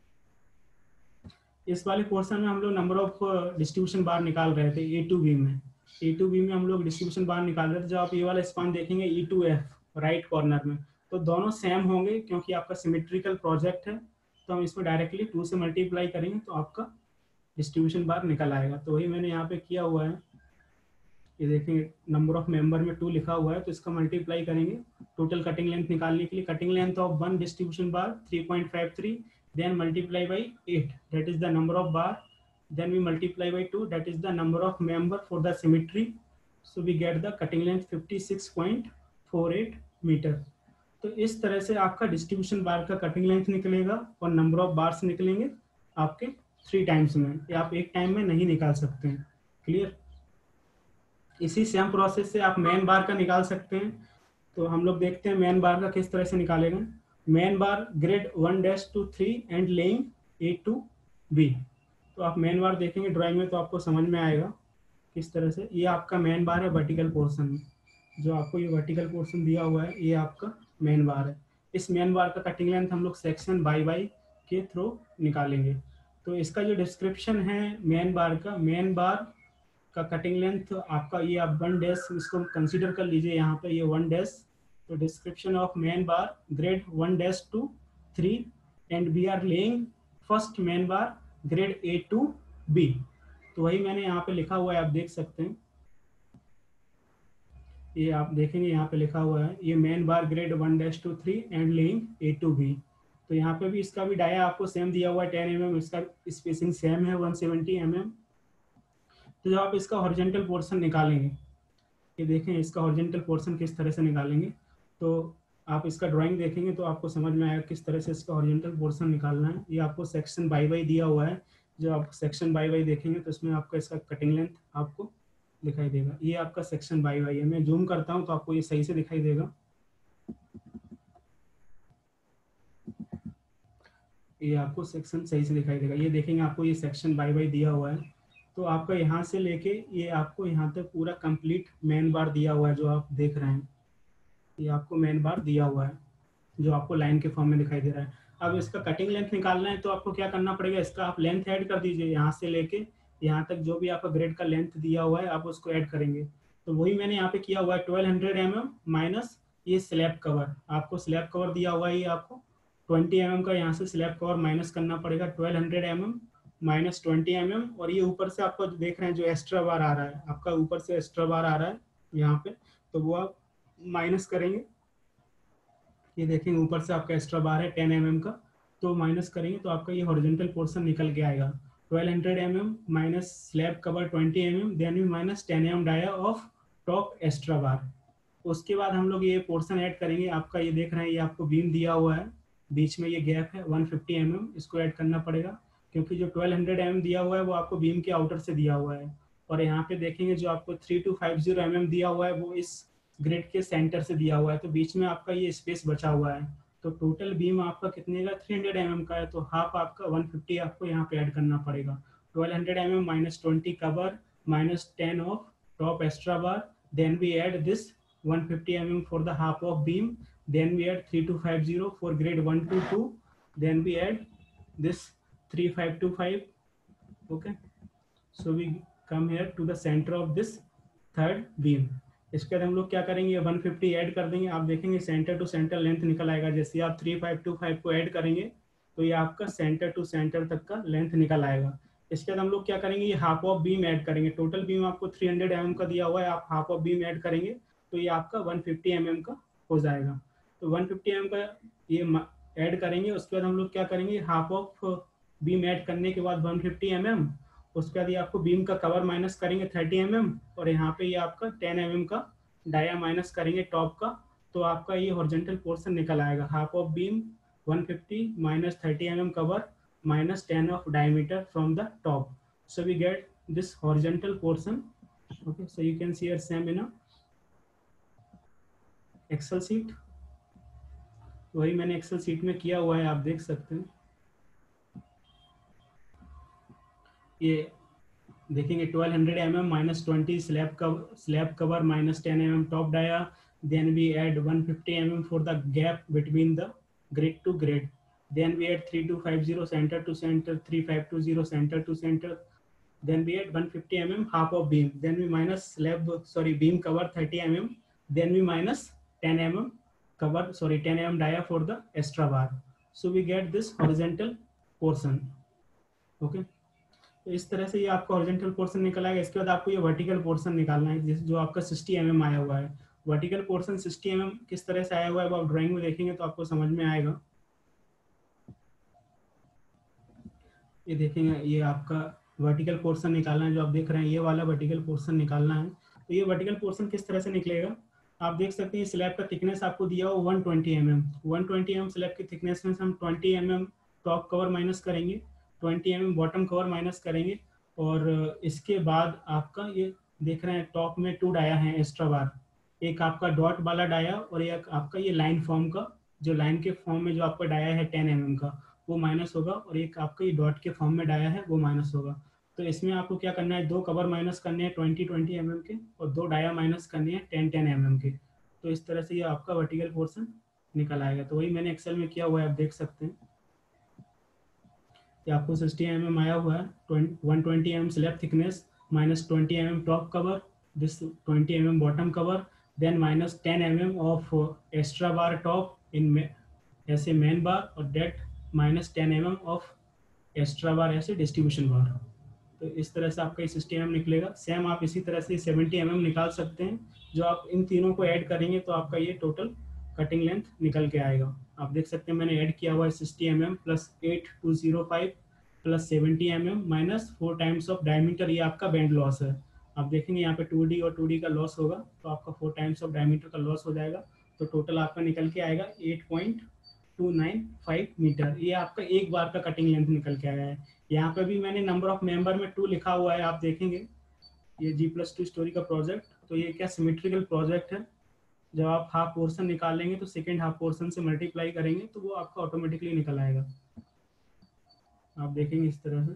इस वाले पोर्शन में हम लोग नंबर ऑफ डिस्ट्रीब्यूशन बार निकाल रहे थे ए टू बी में। ए टू बी में हम लोग डिस्ट्रीब्यूशन बार निकाल रहे थे। जब आप ये वाला स्पान देखेंगे E to F right corner में, तो दोनों सेम होंगे क्योंकि आपका सिमेट्रिकल प्रोजेक्ट है। तो हम इसमें डायरेक्टली 2 से मल्टीप्लाई करेंगे तो आपका डिस्ट्रीब्यूशन बार निकल आएगा। तो वही मैंने यहाँ पे किया हुआ है। ये देखेंगे नंबर ऑफ मेंबर में 2 लिखा हुआ है, तो इसका मल्टीप्लाई करेंगे टोटल कटिंग लेंथ निकालने के लिए। Cutting length of 1 distribution bar 3.53, then multiply by 8, that is the number of bar, then we multiply by 2, that is the number of member for the symmetry, so we get the cutting length 56.48 metre. तो इस तरह से आपका distribution बार का cutting length निकलेगा और number of bars निकलेंगे आपके 3 टाइम्स में, या आप एक टाइम में नहीं निकाल सकते हैं। क्लियर। इसी सेम प्रोसेस से आप मेन बार का निकाल सकते हैं। तो हम लोग देखते हैं मेन बार का किस तरह से निकालेगा। Main bar grade 1 dash to 3 and laying A to B. तो आप मेन बार देखेंगे ड्राइंग में तो आपको समझ में आएगा किस तरह से। ये आपका मेन बार है वर्टिकल पोर्शन, जो आपको ये वर्टिकल पोर्शन दिया हुआ है ये आपका मेन बार है। इस मेन बार का कटिंग लेंथ हम लोग सेक्शन बाई के थ्रू निकालेंगे। तो इसका जो डिस्क्रिप्शन है मेन बार का कटिंग लेंथ आपका ये आप 1 डैश इसको कंसीडर कर लीजिए यहाँ पे, ये 1 डैश। तो description of main bar grade 1 dash to 3 and we are laying first main bar grade A to B. तो वही मैंने यहाँ पे लिखा हुआ है, आप देख सकते हैं। ये आप देखेंगे यहाँ पे लिखा हुआ है, ये main bar grade 1 dash to 3 and laying A to B. तो यहाँ पे भी इसका भी डाया आपको सेम दिया हुआ है 10 mm, इसका स्पेसिंग सेम है 170 mm। तो जब आप इसका हॉरिजॉन्टल पोर्शन निकालेंगे, ये देखें इसका हॉरिजॉन्टल पोर्शन किस तरह से निकालेंगे। तो आप इसका ड्राइंग देखेंगे तो आपको समझ में आएगा किस तरह से इसका हॉरिजॉन्टल पोर्शन निकालना है। ये आपको सेक्शन बाई दिया हुआ है। जब आप सेक्शन बाई देखेंगे तो इसमें आपका इसका कटिंग लेंथ आपको दिखाई देगा। ये आपका सेक्शन बाई है। मैं जूम करता हूँ तो आपको ये सही से दिखाई देगा। ये आपको सेक्शन सही से दिखाई देगा। ये देखेंगे आपको ये सेक्शन बाई दिया हुआ है। तो आपका यहाँ से लेके ये आपको यहाँ तक पूरा कंप्लीट मेन बार दिया हुआ है, जो आप देख रहे हैं ये आपको मेन बार दिया हुआ है, जो आपको लाइन के फॉर्म में दिखाई दे रहा है। अब इसका कटिंग लेंथ निकालना है तो आपको क्या करना पड़ेगा, इसका आप लेंथ ऐड कर दीजिए। यहाँ से लेके यहाँ तक जो भी आपका ग्रेड का लेंथ दिया हुआ है आप उसको ऐड करेंगे। तो वही मैंने यहाँ पे किया हुआ है 1200 mm माइनस ये स्लैब कवर, आपको स्लैब कवर दिया हुआ है, ये आपको 20 mm का यहाँ से स्लैब कवर माइनस करना पड़ेगा, 1200 mm माइनस 20 mm, और ये ऊपर से आपको जो देख रहे हैं जो एक्स्ट्रा बार आ रहा है, आपका ऊपर से एक्स्ट्रा बार आ रहा है यहाँ पे, तो वो आप माइनस करेंगे। ये देखेंगे ऊपर से आपका एक्स्ट्रा बार है 10 mm का, तो माइनस करेंगे तो आपका ये हॉरिजॉन्टल पोर्शन निकल के आएगा 1200 mm minus slab cover 20 mm, then भी minus 10 mm dia of top extra bar. उसके बाद हम लोग ये पोर्शन ऐड करेंगे, आपका ये देख रहे हैं ये आपको बीम दिया हुआ है, बीच में ये गैप है 150 mm, इसको ऐड करना पड़ेगा क्योंकि जो 1200 mm दिया हुआ है वो आपको बीम के आउटर से दिया हुआ है, और यहाँ पे देखेंगे जो आपको 3250 mm दिया हुआ है वो इस ग्रिड के सेंटर से दिया हुआ है, तो बीच में आपका ये स्पेस बचा हुआ है। तो टोटल बीम आपका कितने का 300 mm का है, तो हाफ आपका 150 आपको यहाँ पे ऐड करना पड़ेगा। 1200 mm minus 20 cover minus 10 of top extra bar, then we add this 150 mm for the half of beam, then we add 3250 for grade 1 to 2, then we add this 3525. Okay, so we come here to the center of this third beam। इसके बाद हम लोग क्या करेंगे 150 add कर देंगे, आप देखेंगे सेंटर टू सेंटर लेंथ निकल आएगा, जैसे आप 3525 को ऐड करेंगे तो ये आपका सेंटर टू सेंटर तक का लेंथ निकल आएगा। इसके बाद हम लोग क्या करेंगे ये हाफ ऑफ बीम ऐड करेंगे, टोटल बीम आपको 300 mm का दिया हुआ है, आप हाफ ऑफ बीम ऐड करेंगे तो ये आपका 150 mm का हो जाएगा। तो 150 mm का ये ऐड करेंगे, उसके बाद हम लोग क्या करेंगे हाफ ऑफ बीम ऐड करने के बाद 150 mm, उसके बाद ये आपको बीम का कवर माइनस करेंगे 30 mm, और यहाँ पे ये आपका 10 mm का डाया माइनस करेंगे टॉप का, तो आपका ये हॉरिजॉन्टल पोर्शन निकल आएगा। Half of beam 150 minus 30 mm cover minus 10 of diameter from the top, so we get this horizontal portion। Okay, so you can see here same in a excel sheet, वही मैंने excel sheet में किया हुआ है, आप देख सकते हैं। ये देखेंगे 1200 mm minus 20 slab cover minus 10 mm top dia, then we add 150 mm for the gap between the grid to grid, then we add 3250 center to center, 3520 center to center, then we add 150 mm half of beam, then we minus beam cover 30 mm, then we minus 10 mm cover 10 mm dia for the extra bar, so we get this horizontal portion। okay, तो इस तरह से ये आपका horizontal portion निकल आएगा। इसके बाद आपको ये वर्टिकल पोर्शन निकालना है, जो आपका 60 mm आया हुआ है। वर्टिकल पोर्शन 60 mm किस तरह से आया हुआ है वो आप ड्राइंग में देखेंगे तो आपको समझ में आएगा। ये देखेंगे ये आपका वर्टिकल पोर्शन निकालना है, जो आप देख रहे हैं ये वाला वर्टिकल पोर्शन निकालना है। तो ये वर्टिकल पोर्शन किस तरह से निकलेगा, आप देख सकते हैं स्लैब का थिकनेस आपको दिया हुआ 120 mm, 120 mm स्लैब की थिकनेस में हम 20 mm टॉप कवर माइनस करेंगे, 20 mm बॉटम कवर माइनस करेंगे, और इसके बाद आपका ये देख रहे हैं टॉप में 2 डाया है एक्स्ट्रा बार, एक आपका डॉट वाला डाया और एक आपका ये लाइन फॉर्म का, जो लाइन के फॉर्म में जो आपका डाया है 10 mm का वो माइनस होगा, और एक आपका ये डॉट के फॉर्म में डाया है वो माइनस होगा। तो इसमें आपको क्या करना है 2 कवर माइनस करने हैं 20 mm के, और 2 डाया माइनस करने हैं 10 mm के। तो इस तरह से ये आपका वर्टिकल पोर्शन निकल आएगा। तो वही मैंने एक्सेल में किया हुआ है, आप देख सकते हैं। ये आपको 60 mm आया हुआ है, 120 mm slab thickness minus 20 mm top cover, this 20 mm bottom cover, then minus 10 mm of extra bar top in as main bar, और that minus 10 mm of extra bar as distribution बार। तो इस तरह से आपका 60 mm निकलेगा। Same आप इसी तरह से 70 mm निकाल सकते हैं, जो आप इन तीनों को ऐड करेंगे तो आपका ये टोटल कटिंग लेंथ निकल के आएगा। आप देख सकते हैं मैंने ऐड किया हुआ है 60 mm plus 8205 plus 70 mm minus 4 times of diameter, ये आपका बैंड लॉस है। आप देखेंगे यहाँ पे 2D और 2D का लॉस होगा, तो आपका 4 टाइम्स ऑफ डायमीटर का लॉस हो जाएगा, तो टोटल आपका निकल के आएगा 8.295 मीटर। ये आपका एक बार का कटिंग लेंथ निकल के आया है। यहाँ पे भी मैंने नंबर ऑफ मेंबर में 2 लिखा हुआ है, आप देखेंगे ये G+2 स्टोरी का प्रोजेक्ट। तो ये क्या सिमेट्रिकल प्रोजेक्ट है, जब आप हाफ पोर्शन निकालेंगे तो सेकेंड हाफ पोर्शन से मल्टीप्लाई करेंगे तो वो आपका ऑटोमेटिकली निकल आएगा। आप देखेंगे इस तरह से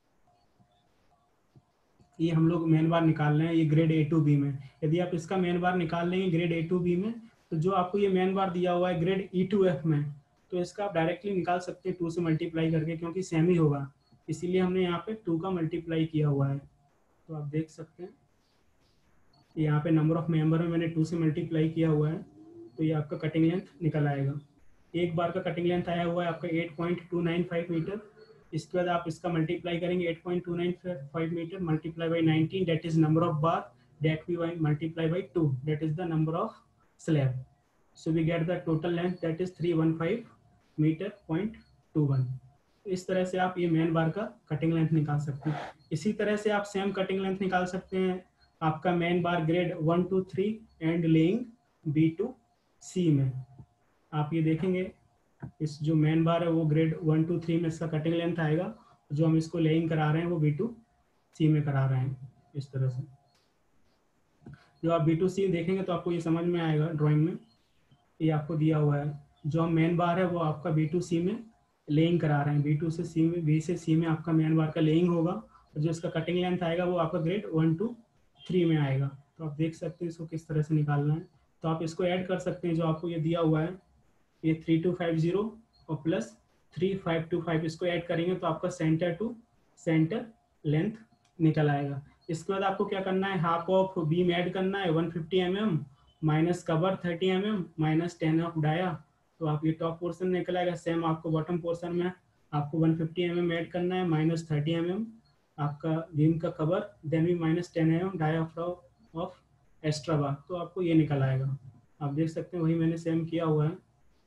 ये हम लोग मेन बार निकाल रहे हैं, ये ग्रेड A2B में। यदि आप इसका मेन बार निकाल लेंगे ग्रेड A2B में, तो जो आपको ये मेन बार दिया हुआ है ग्रेड E2F में, तो इसका आप डायरेक्टली निकाल सकते हैं 2 से मल्टीप्लाई करके, क्योंकि सेम ही होगा, इसीलिए हमने यहाँ पे 2 का मल्टीप्लाई किया हुआ है। तो आप देख सकते हैं यहाँ पे नंबर ऑफ मेंबर में मैंने 2 से मल्टीप्लाई किया हुआ है, तो ये आपका कटिंग लेंथ निकल आएगा। एक बार का कटिंग लेंथ आया हुआ है आपका 8.295 मीटर। इसके बाद आप इसका मल्टीप्लाई करेंगे 8.295 metre multiply by 19, that is number of bar, that we multiply by 2, that is the number of slab. So we get the total length that is 315 metre point 21। इस तरह से आप ये मेन बार का cutting length निकाल सकते हैं। इसी तरह से आप सेम कटिंग लेंथ निकाल सकते हैं आपका main bar grade 1 to 3 and laying B to C में। आप ये देखेंगे इस जो मेन बार है वो ग्रेड 1 to 3 में इसका कटिंग लेंथ आएगा, जो हम इसको लेइंग करा रहे हैं वो B to C में करा रहे हैं। इस तरह से जो आप B to C देखेंगे तो आपको ये समझ में आएगा ड्राइंग में, ये आपको दिया हुआ है। जो मेन बार है वो आपका B to C में लेइंग करा रहे हैं, B से C में, B से C में आपका मेन बार का लेइंग होगा, और जो इसका कटिंग लेंथ आएगा वो आपका ग्रेड 1 to 3 में आएगा। तो आप देख सकते हैं इसको किस तरह से निकालना है। तो आप इसको ऐड कर सकते हैं, जो आपको ये दिया हुआ है ये 3250 और प्लस 3525, इसको ऐड करेंगे तो आपका सेंटर टू सेंटर लेंथ निकल आएगा। इसके बाद आपको क्या करना है, हाफ ऑफ बीम ऐड करना है 150 mm minus cover 30 mm minus 10 of dia, तो आप ये टॉप पोर्शन निकल आएगा। सेम आपको बॉटम पोर्शन में आपको 150 mm ऐड करना है माइनस 30 mm आपका बीम का कवर, देन भी minus 10 mm diaphragm of extra bar, तो आपको ये निकल आएगा। आप देख सकते हैं वही मैंने सेम किया हुआ है।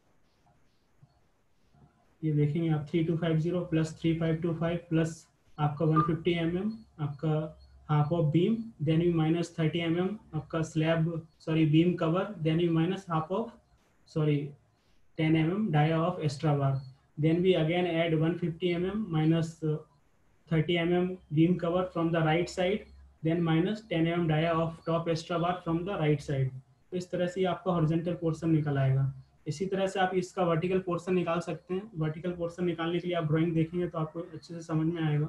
ये देखेंगे आप 3250 प्लस 3525 प्लस आपका 150 mm आपका हाफ ऑफ बीम, देन भी माइनस 30 mm आपका slab sorry beam cover, then भी minus half of sorry 10 mm dia of extra bar, then we again add 150 mm minus 30 mm beam cover from the right side, then minus 10 mm dia of top extra bar from the right side। तो इस तरह से आपका horizontal portion निकल आएगा। इसी तरह से आप इसका वर्टिकल पोर्शन निकाल सकते हैं। वर्टिकल पोर्शन निकालने के लिए आप ड्राइंग देखेंगे तो आपको अच्छे से समझ में आएगा।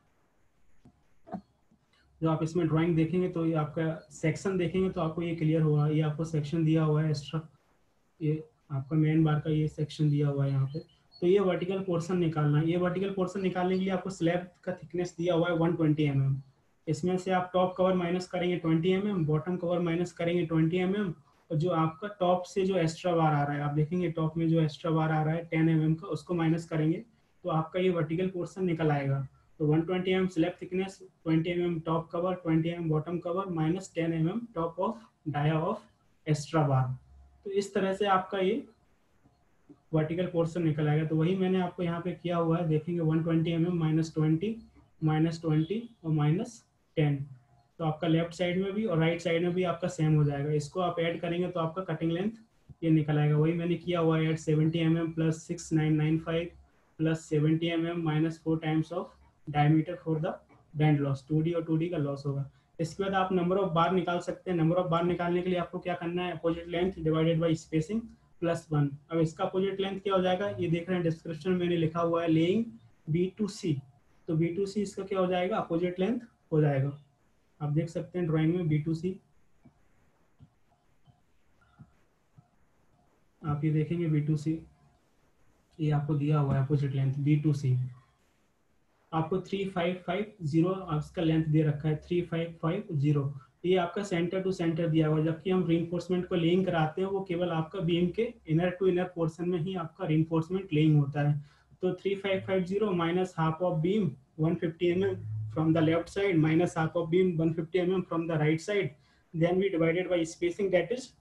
जो आप इसमें ड्राइंग देखेंगे तो ये आपका सेक्शन देखेंगे तो आपको ये क्लियर होगा। ये आपको सेक्शन दिया हुआ है एक्स्ट्रा, ये आपका मेन बार का ये सेक्शन दिया हुआ है यहाँ पे। तो ये वर्टिकल पोर्शन निकालना है। ये वर्टिकल पोर्शन निकालने के लिए आपको स्लैब का थिकनेस दिया हुआ है 120 mm। इसमें से आप टॉप कवर माइनस करेंगे 20 mm, बॉटम कवर माइनस करेंगे 20 mm, और जो आपका टॉप से जो एक्स्ट्रा बार आ रहा है, आप देखेंगे टॉप में जो एक्स्ट्रा बार आ रहा है 10 mm का, उसको माइनस करेंगे तो आपका ये वर्टिकल पोर्शन निकल आएगा। तो 120 mm slab thickness, 20 mm top cover, 20 mm bottom cover, minus 10 mm top of dia of extra bar. तो इस तरह से आपका ये वर्टिकल पोर्शन निकल आएगा। तो वही मैंने आपको यहाँ पे किया हुआ है, देखेंगे 120 mm माइनस 20 और माइनस 10। तो आपका लेफ्ट साइड में भी और राइट साइड में भी आपका सेम हो जाएगा। इसको आप ऐड करेंगे तो आपका कटिंग लेंथ ये निकल आएगा। वही मैंने किया हुआ है 70 mm plus 6995 plus 70 mm minus 4 times of diameter for the bend loss, 2D और 2D का लॉस होगा। इसके बाद आप नंबर ऑफ बार निकाल सकते हैं। नंबर ऑफ बार निकालने के लिए आपको क्या करना है, opposite length divided by spacing plus 1। अब इसका अपोजिट लेंथ क्या हो जाएगा, ये देख रहे हैं डिस्क्रिप्शन में मैंने लिखा हुआ है लेइंग B to C। तो B to C इसका क्या हो जाएगा, अपोजिट लेंथ हो जाएगा। आप देख सकते हैं ड्राइंग में B to C, आप ये देखेंगे B to C, ये आपको दिया हुआ है opposite length B to C। आपको 3550 इसका लेंथ दे रखा है 3550। ये आपका सेंटर टू सेंटर दिया हुआ है। जबकि हम रीइंफोर्समेंट को लेइंग कराते हैं वो केवल आपका बीम के इनर टू इनर पोर्शन में ही आपका रीइंफोर्समेंट लेइंग होता है। तो 3550 minus half of beam 150 mm from the left side minus half of beam 150 mm from the right side, then we divided by spacing that is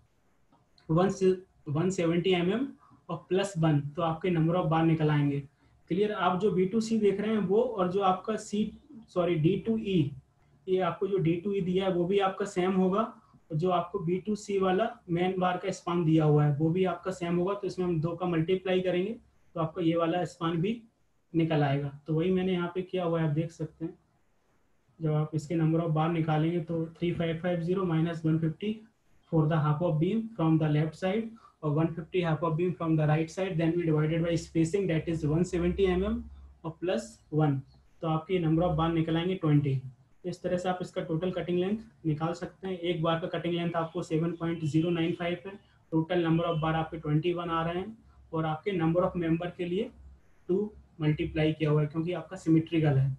170 mm और plus 1, तो आपके number of बार निकल आएंगे। Clear. आप जो B2C देख रहे हैं वो, और जो आपका D2E, ये आपको जो D2E दिया है वो भी आपका सेम होगा, और जो आपको B2C वाला मेन बार का स्पान दिया हुआ है वो भी आपका सेम होगा। तो इसमें हम 2 का मल्टीप्लाई करेंगे तो आपका ये वाला स्पान भी निकल आएगा। तो वही मैंने यहाँ पे किया हुआ है, आप देख सकते हैं। जब आप इसके नंबर ऑफ बार निकालेंगे तो 3550 minus 150 for the half of beam from the left side और 150 half of beam from the right side, then we divided by spacing that is 170 mm और प्लस 1, तो आपके नंबर ऑफ बार निकल आएंगे 20। इस तरह से आप इसका टोटल कटिंग लेंथ निकाल सकते हैं। एक बार का कटिंग लेंथ आपको 7.095 है, टोटल नंबर ऑफ बार आपके 21 आ रहे हैं, और आपके नंबर ऑफ मेंबर के लिए 2 मल्टीप्लाई किया हुआ है क्योंकि आपका सिमेट्रिकल है।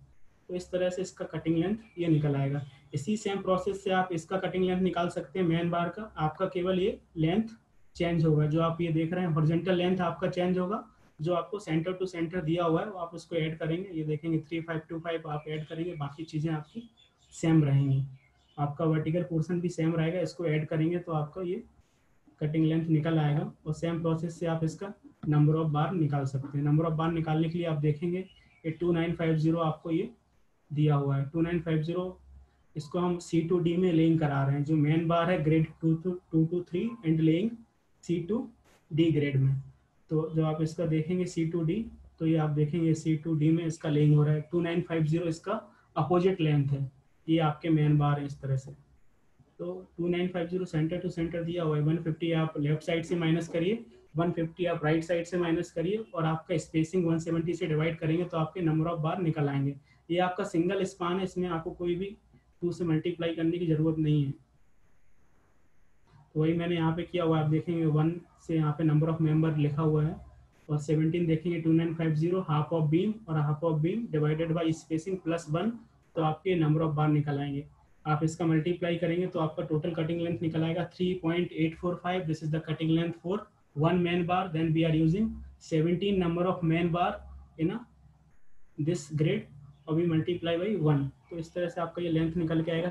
तो इस तरह से इसका कटिंग लेंथ ये निकल आएगा। इसी सेम प्रोसेस से आप इसका कटिंग लेंथ निकाल सकते हैं मेन बार का। आपका केवल ये लेंथ चेंज होगा, जो आप ये देख रहे हैं हॉरिजॉन्टल लेंथ आपका चेंज होगा। जो आपको सेंटर टू सेंटर दिया हुआ है वो आप उसको ऐड करेंगे, ये देखेंगे 3525 आप ऐड करेंगे, बाकी चीज़ें आपकी सेम रहेंगी। आपका वर्टिकल पोर्शन भी सेम रहेगा, इसको ऐड करेंगे तो आपका ये कटिंग लेंथ निकल आएगा। और सेम प्रोसेस से आप इसका नंबर ऑफ बार निकाल सकते हैं। नंबर ऑफ बार निकालने के लिए आप देखेंगे ये 2950 आपको ये दिया हुआ है। 2950 इसको हम C2D में लेइंग करा रहे हैं। जो मेन बार है grade 2 to 3 and lying C2D grade में। तो जब आप इसका देखेंगे C2D, तो ये आप देखेंगे C2D में इसका लेइंग हो रहा है। 2950 इसका अपोजिट लेंथ है, ये आपके मेन बार है इस तरह से। तो 2950 सेंटर टू सेंटर दिया हुआ है। 150 आप लेफ्ट साइड से माइनस करिए, 150 आप राइट साइड से माइनस करिए, और आपका स्पेसिंग 170 से डिवाइड करेंगे तो आपके नंबर ऑफ बार निकल आएंगे। ये आपका सिंगल स्पान है, इसमें आपको कोई भी 2 से मल्टीप्लाई करने की जरूरत नहीं है। तो वही मैंने यहाँ पे किया हुआ है। आप देखेंगे 1 से यहाँ पे नंबर ऑफ मेंबर लिखा हुआ है, और 17 देखेंगे 2950 हाफ ऑफ बीम, और half of beam divided by spacing plus 1, तो आपके नंबर ऑफ बार निकल आएंगे। आप इसका मल्टीप्लाई करेंगे तो आपका टोटल कटिंग लेंथ निकल आएगा 3.845। This is the cutting length for 1 main bar. Then we are using 17 number of main bar in this grade, और वी मल्टीप्लाई बाई 1। तो इस तरह से आपका ये लेंथ निकल के आएगा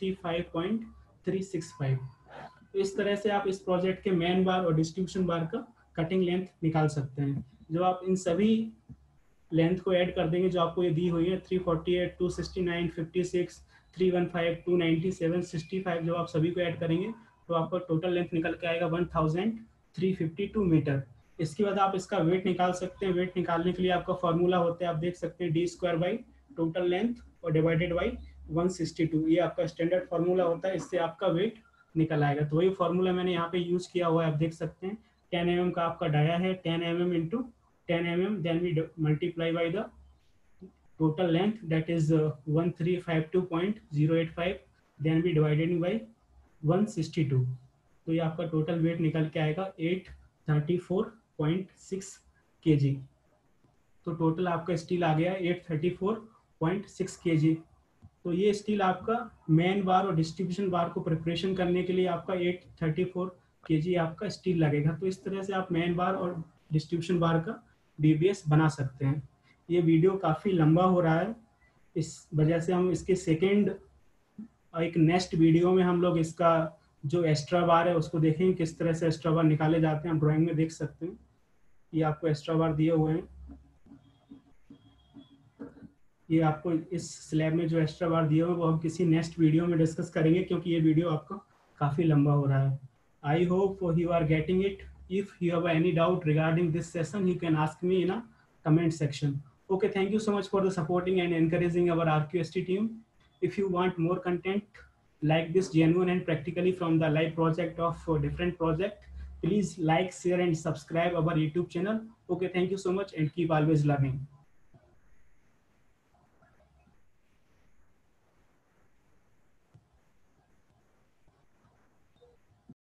65.365। तो इस तरह से आप इस प्रोजेक्ट के मेन बार और डिस्ट्रीब्यूशन बार का कटिंग लेंथ निकाल सकते हैं। जो आप इन सभी लेंथ को ऐड कर देंगे जो आपको ये दी हुई है 348, 269, 56, 315, 297, 65, जब आप सभी को ऐड करेंगे तो आपका टोटल लेंथ निकल के आएगा 1352 मीटर। इसके बाद आप इसका वेट निकाल सकते हैं। वेट निकालने के लिए आपका फॉर्मूला होता है, आप देख सकते हैं d² बाई टोटल लेंथ और डिवाइडेड बाई 162। ये आपका स्टैंडर्ड फार्मूला होता है, इससे आपका वेट निकल आएगा। तो वही फार्मूला मैंने यहाँ पे यूज किया हुआ है, आप देख सकते हैं 10 mm का आपका डाया है, 10 mm into 10 mm, then we multiply by the total length, that is 1352.085, then we divided by 162। तो ये आपका टोटल वेट निकल के आएगा 834.6 kg। तो टोटल आपका स्टील आ गया 834.6 kg। तो ये स्टील आपका मेन बार और डिस्ट्रीब्यूशन बार को प्रिपरेशन करने के लिए आपका 834 kg आपका स्टील लगेगा। तो इस तरह से आप मेन बार और डिस्ट्रीब्यूशन बार का DBS बना सकते हैं। ये वीडियो काफ़ी लंबा हो रहा है, इस वजह से हम इसके सेकेंड एक नेक्स्ट वीडियो में हम लोग इसका जो एक्स्ट्रा बार है उसको देखेंगे, किस तरह से एक्स्ट्रा बार निकाले जाते हैं। ड्राइंग में देख सकते हैं, ये आपको एक्स्ट्रा बार दिए हुए हैं। ये आपको इस स्लैब में जो एक्स्ट्रा बार दिए हुए हैं वो हम किसी नेक्स्ट वीडियो में डिस्कस करेंगे, क्योंकि ये वीडियो आपका काफ़ी लंबा हो रहा है। I hope you are getting it. If you have any doubt regarding this session, you can ask me in a comment section. Okay, thank you so much for the supporting and encouraging our RQST team. If you want more content like this, genuine and practically from the live project of different project, please like, share and subscribe our YouTube channel. Okay, thank you so much and keep always learning.